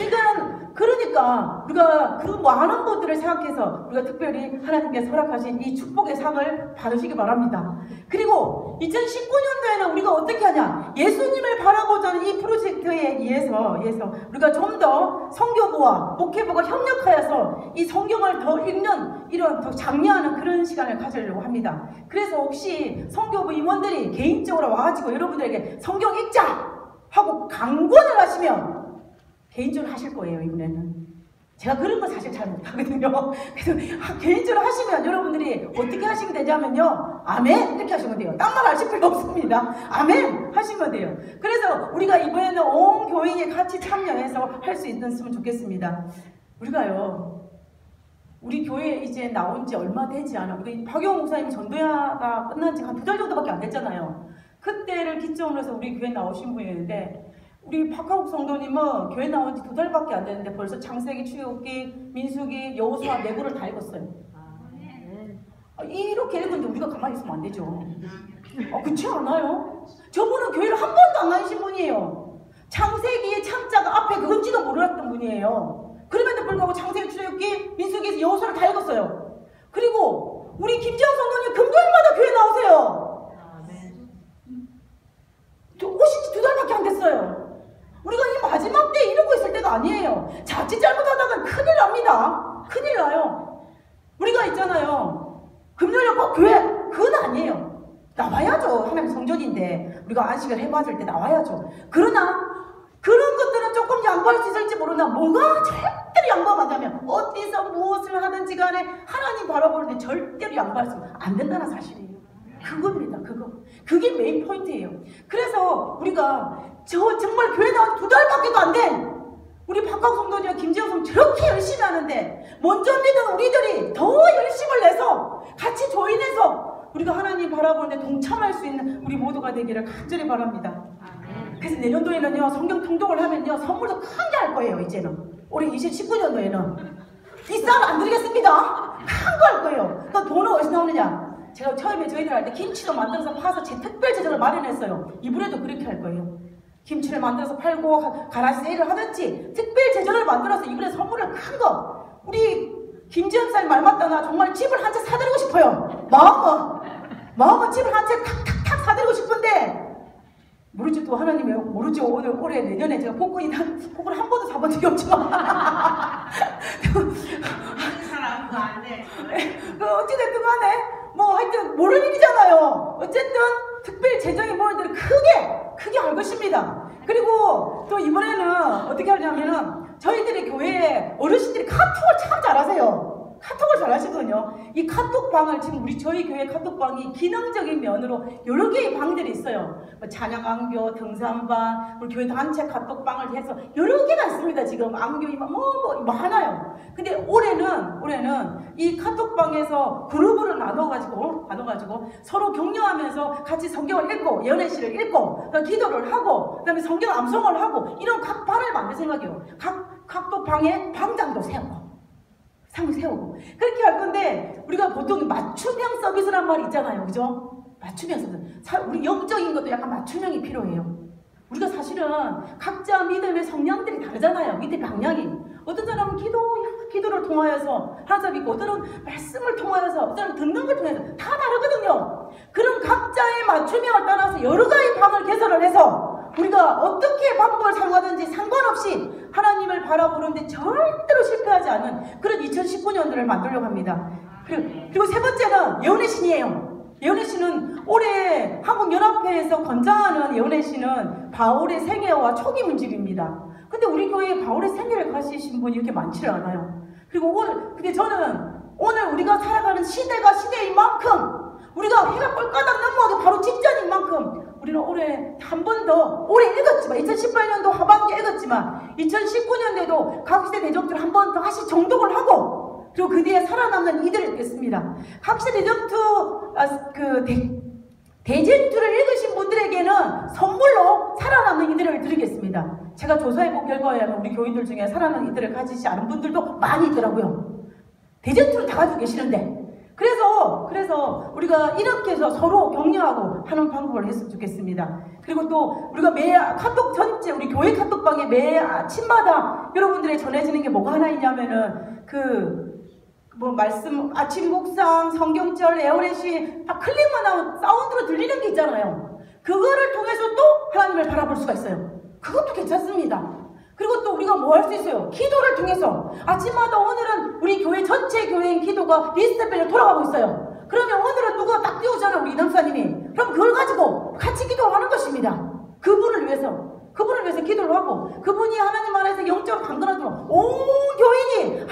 B: 그러니까 우리가 그 많은 분들을 생각해서 우리가 특별히 하나님께서 허락하신 이 축복의 상을 받으시기 바랍니다. 그리고 2019년도에는 우리가 어떻게 하냐? 예수님을 바라보자는 이 프로젝트에 의해서 우리가 좀 더 선교부와 목회부가 협력하여서 이 성경을 더 읽는 이런 더 장려하는 그런 시간을 가지려고 합니다. 그래서 혹시 선교부 임원들이 개인적으로 와가지고 여러분들에게 성경 읽자 하고 강권을 하시면 개인적으로 하실 거예요. 이번에는 제가 그런 거 사실 잘 못하거든요. 그래서 개인적으로 하시면 여러분들이 어떻게 하시면 되냐면요. 아멘 이렇게 하시면 돼요. 딴 말 하실 필요 없습니다. 아멘 하시면 돼요. 그래서 우리가 이번에는 온 교인이 같이 참여해서 할 수 있었으면 좋겠습니다. 우리가요. 우리 교회 이제 나온 지 얼마 되지 않아. 우리 박용호 목사님 전도야가 끝난 지 한 2달 정도밖에 안 됐잖아요. 그때를 기점으로 해서 우리 교회 나오신 분이었는데 우리 박하국 성도님은 교회 나온 지 2달밖에 안 됐는데 벌써 창세기, 출애굽기, 민수기, 여호수아 내부를 다 읽었어요. 이렇게 읽었는데 우리가 가만히 있으면 안 되죠. 그렇지 않아요? 저분은 교회를 한 번도 안 다니신 분이에요. 창세기의 창자가 앞에 그건지도 몰랐던 분이에요. 그럼에도 불구하고 창세기, 출애굽기, 민수기, 여호수아를 다 읽었어요. 그리고 우리 김지영 성도님 금요일마다 교회 나오세요. 오신 지 2달밖에 안 됐어요. 우리가 이 마지막 때 이러고 있을 때가 아니에요. 자칫 잘못하다가 큰일 납니다. 큰일 나요. 우리가 있잖아요. 금요일에 꼭 교회, 그건 아니에요. 나와야죠. 하나님 성전인데 우리가 안식을 해맞을 때 나와야죠. 그러나 그런 것들은 조금 양보할 수 있을지 모르나 뭐가 절대로 양보 안 하면 어디서 무엇을 하든지 간에 하나님 바라볼 때 절대로 양보할 안 된다는 사실이에요. 그겁니다. 그게 메인 포인트예요. 그래서 우리가 정말 교회 나온 2달밖에도 안 된 우리 박광 성도님과 김지영 성도님 저렇게 열심히 하는데 먼저 믿은 우리들이 더 열심을 내서 같이 조인해서 우리가 하나님 바라보는데 동참할 수 있는 우리 모두가 되기를 간절히 바랍니다. 그래서 내년도에는요 성경 통독을 하면요 선물도 크게 할 거예요. 이제는 올해 2019년도에는 이 쌀 안 드리겠습니다. 큰 거 할 거예요. 또 돈은 어디서 나오느냐? 제가 처음에 저희들 할 때 김치도 만들어서 파서 제 특별 제작을 마련했어요. 이번에도 그렇게 할 거예요. 김치를 만들어서 팔고 가라지 세일을 하든지 특별 제작을 만들어서 이번에 선물을 큰 거 우리 김지영 사님 말 맞다나 정말 집을 한 채 사드리고 싶어요. 마음은 집을 한 채 탁탁탁 사드리고 싶은데 모르지 또 하나님이 모르지 올해 내년에 제가 복권을 한 번도 사본 적이 없지만
E: 사람도 안 돼.
B: 어찌됐든 간에 뭐 하여튼 모르는 일이잖아요. 어쨌든 특별 재정이 모이들 크게 할 것입니다. 그리고 또 이번에는 어떻게 하냐면은 저희들이 교회에 어르신들이 카톡을 참 잘하세요. 카톡을 잘 하시거든요. 이 카톡방을 지금 저희 교회 카톡방이 기능적인 면으로 여러 개의 방들이 있어요. 뭐 찬양안교, 등산방, 우리 교회 단체 카톡방을 해서 여러 개가 있습니다. 지금 안교이 뭐 많아요. 근데 올해는 이 카톡방에서 그룹으로 나눠가지고 서로 격려하면서 같이 성경을 읽고 예언의시를 읽고 기도를 하고 그다음에 성경 암송을 하고 이런 각 반을 만들 생각이에요. 각도 방에 방장도 세우고 상을 세우고 그렇게 할 건데 우리가 보통 맞춤형 서비스란 말이 있잖아요. 그죠? 맞춤형 서비스. 우리 영적인 것도 약간 맞춤형이 필요해요. 우리가 사실은 각자 믿음의 성향들이 다르잖아요. 밑에 방향이. 어떤 사람은 기도를 통하여서 하나님 있고 어떤 사람은 말씀을 통하여서 어떤 사람은 듣는 걸 통해서 다 다르거든요. 그런 각자의 맞춤형을 따라서 여러 가지 방을 개설을 해서 우리가 어떻게 방법을 사용하든지 상관없이 하나님을 바라보는데 절대로 실패하지 않는 그런 2019년도를 만들려고 합니다. 그리고 세 번째는 예언의 신이에요. 예언의 신은 올해 한국연합회에서 권장하는 예언의 신은 바울의 생애와 초기 문집입니다. 근데 우리 교회에 바울의 생애를 가지신 분이 이렇게 많지를 않아요. 근데 저는 오늘 우리가 살아가는 시대가 시대인 만큼 우리가 해가 꼴까닥 넘어가기 바로 직전인 만큼 우리는 올해 한 번 더 올해 읽었지만 2018년도 하반기에 읽었지만 2019년에도 각 시대 대전투를 한 번 더 다시 정독을 하고 그리고 그 뒤에 살아남는 이들을 읽겠습니다. 각 시대 대전투 대전투를 읽으신 분들에게는 선물로 살아남는 이들을 드리겠습니다. 제가 조사해본 결과에 의하면 우리 교인들 중에 살아남는 이들을 가지지 않은 분들도 많이 있더라고요. 대전투를 다 가지고 계시는데 그래서 우리가 이렇게 해서 서로 격려하고 하는 방법을 했으면 좋겠습니다. 그리고 또 우리가 매 카톡 전체 우리 교회 카톡방에 매 아침마다 여러분들의 전해지는 게 뭐가 하나 있냐면은 말씀 아침 묵상 성경절 애원의시 다 클릭만 하면 사운드로 들리는 게 있잖아요. 그거를 통해서 또 하나님을 바라볼 수가 있어요. 그것도 괜찮습니다. 그리고 또 우리가 뭐 할 수 있어요? 기도를 통해서 아침마다 오늘은 우리 교회 전체 교회인 기도가 리스트별로 돌아가고 있어요. 그러면 오늘은 누가 딱 띄우잖아요. 우리 이남사님이. 그럼 그걸 가지고 같이 기도하는 것입니다. 그분을 위해서 기도를 하고 그분이 하나님 안에서 영적으로 강건하도록 온 교인이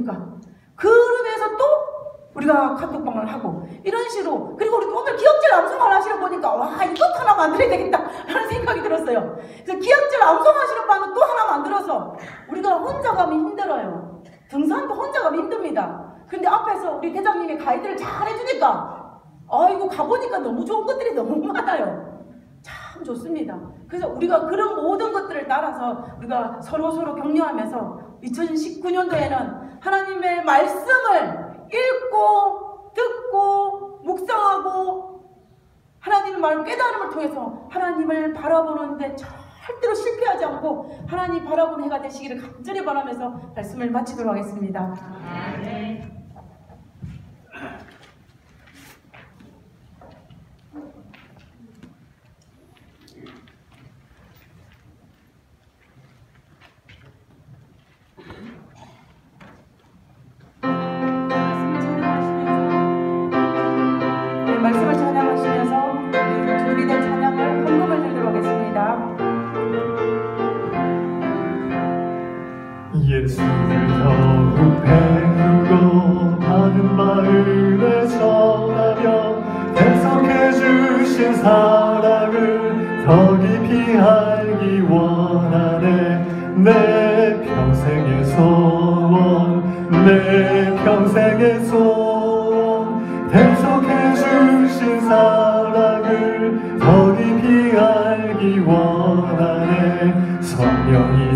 B: 않습니까? 그러면서 또 우리가 카톡방을 하고 이런 식으로. 그리고 우리 오늘 기억절 암송을 하시러 보니까 와, 이것도 하나 만들어야 되겠다 라는 생각이 들었어요. 그래서 기억절 암송하시는 바는 또 하나 만들어서. 우리가 혼자 가면 힘들어요. 등산도 혼자 가면 힘듭니다. 근데 앞에서 우리 대장님이 가이드를 잘 해주니까 아이고 가보니까 너무 좋은 것들이 너무 많아요. 참 좋습니다. 그래서 우리가 그런 모든 것들을 따라서 우리가 서로 격려하면서 2019년도에는 하나님의 말씀을 읽고 듣고 묵상하고 하나님의 말 깨달음을 통해서 하나님을 바라보는데 절대로 실패하지 않고 하나님 바라보는 해가 되시기를 간절히 바라면서 말씀을 마치도록 하겠습니다. 말씀을 찬양하시면서 준비된 찬양을 헌금을 드리도록 하겠습니다.
A: 예수를 더욱 배우고 받은 마음에 전하며 대속해 주신 사랑을 더 깊이 알기 원하네. 내 평생의 소원, 내 평생의 소원, 대속해 주신 사랑을 더 깊이 알기 원하네. 성령이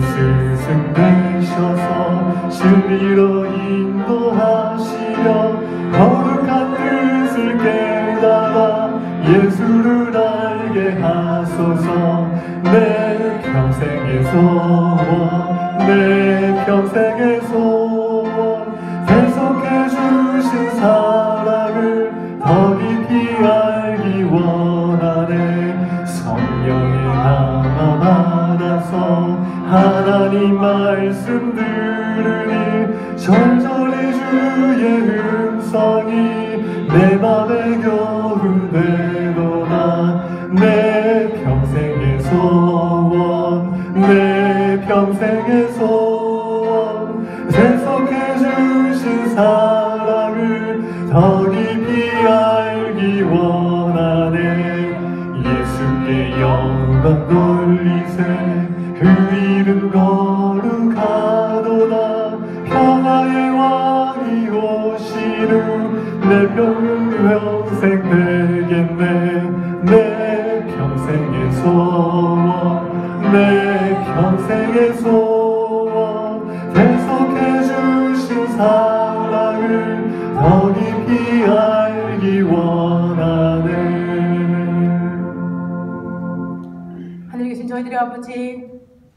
A: 스승되셔서 진리로 인도하시며 거룩한 뜻을 깨달아 예수를 알게 하소서. 내 평생의 소원, 내 평생의 소원, 대속해 주신 사랑을 더 깊이 알기 원하네. 성령의 감화 받아서 하나님 말씀 들으니 절절히 주의 음성이 내 맘에 겨울 되도다. 내 평생의 소원, 내 평생의 소원, 대속해 주신 사랑을 더 깊이 알기 원하네. 예수께 영광 돌리세. 그 이름 거룩하도다. 평화의 왕이 오신 후 내 평생 되겠네. 내 평생의 소원, 내 평생의 소원, 대속해 주신 사랑을 더 깊이 알기 원하네.
B: 하늘에 계신 저희들의 아버지,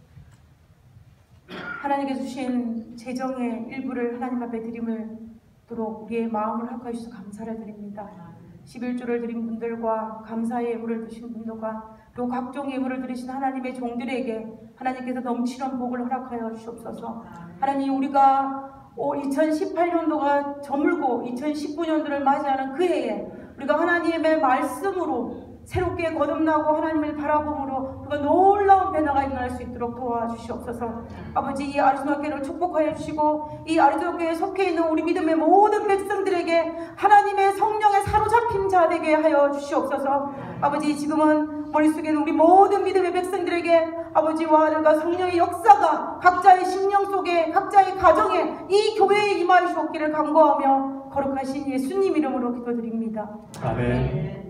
B: 하나님께 주신 재정의 일부를 하나님 앞에 드림을도록 우리의 마음을 합하여 주셔서 감사를 드립니다. 11조를 드린 분들과 감사의 예물을 드신 분들과 또 각종 예물을 드리신 하나님의 종들에게 하나님께서 넘치는 복을 허락하여 주시옵소서. 하나님, 우리가 2018년도가 저물고 2019년도를 맞이하는 그 해에 우리가 하나님의 말씀으로 새롭게 거듭나고 하나님을 바라봄으로 그가 놀라운 변화가 일어날 수 있도록 도와주시옵소서. 아버지, 이 아리조나교회를 축복하여 주시고 이 아리조나교회에 속해 있는 우리 믿음의 모든 백성들에게 하나님의 성령에 사로잡힌 자 되게 하여 주시옵소서. 아버지, 지금은 머릿속에 있는 우리 모든 믿음의 백성들에게 아버지와 아들과 성령의 역사가 각자의 심령 속에 각자의 가정에 이 교회에 임하여 주옵기를 간구하며 거룩하신 예수님 이름으로 기도드립니다.
A: 아멘.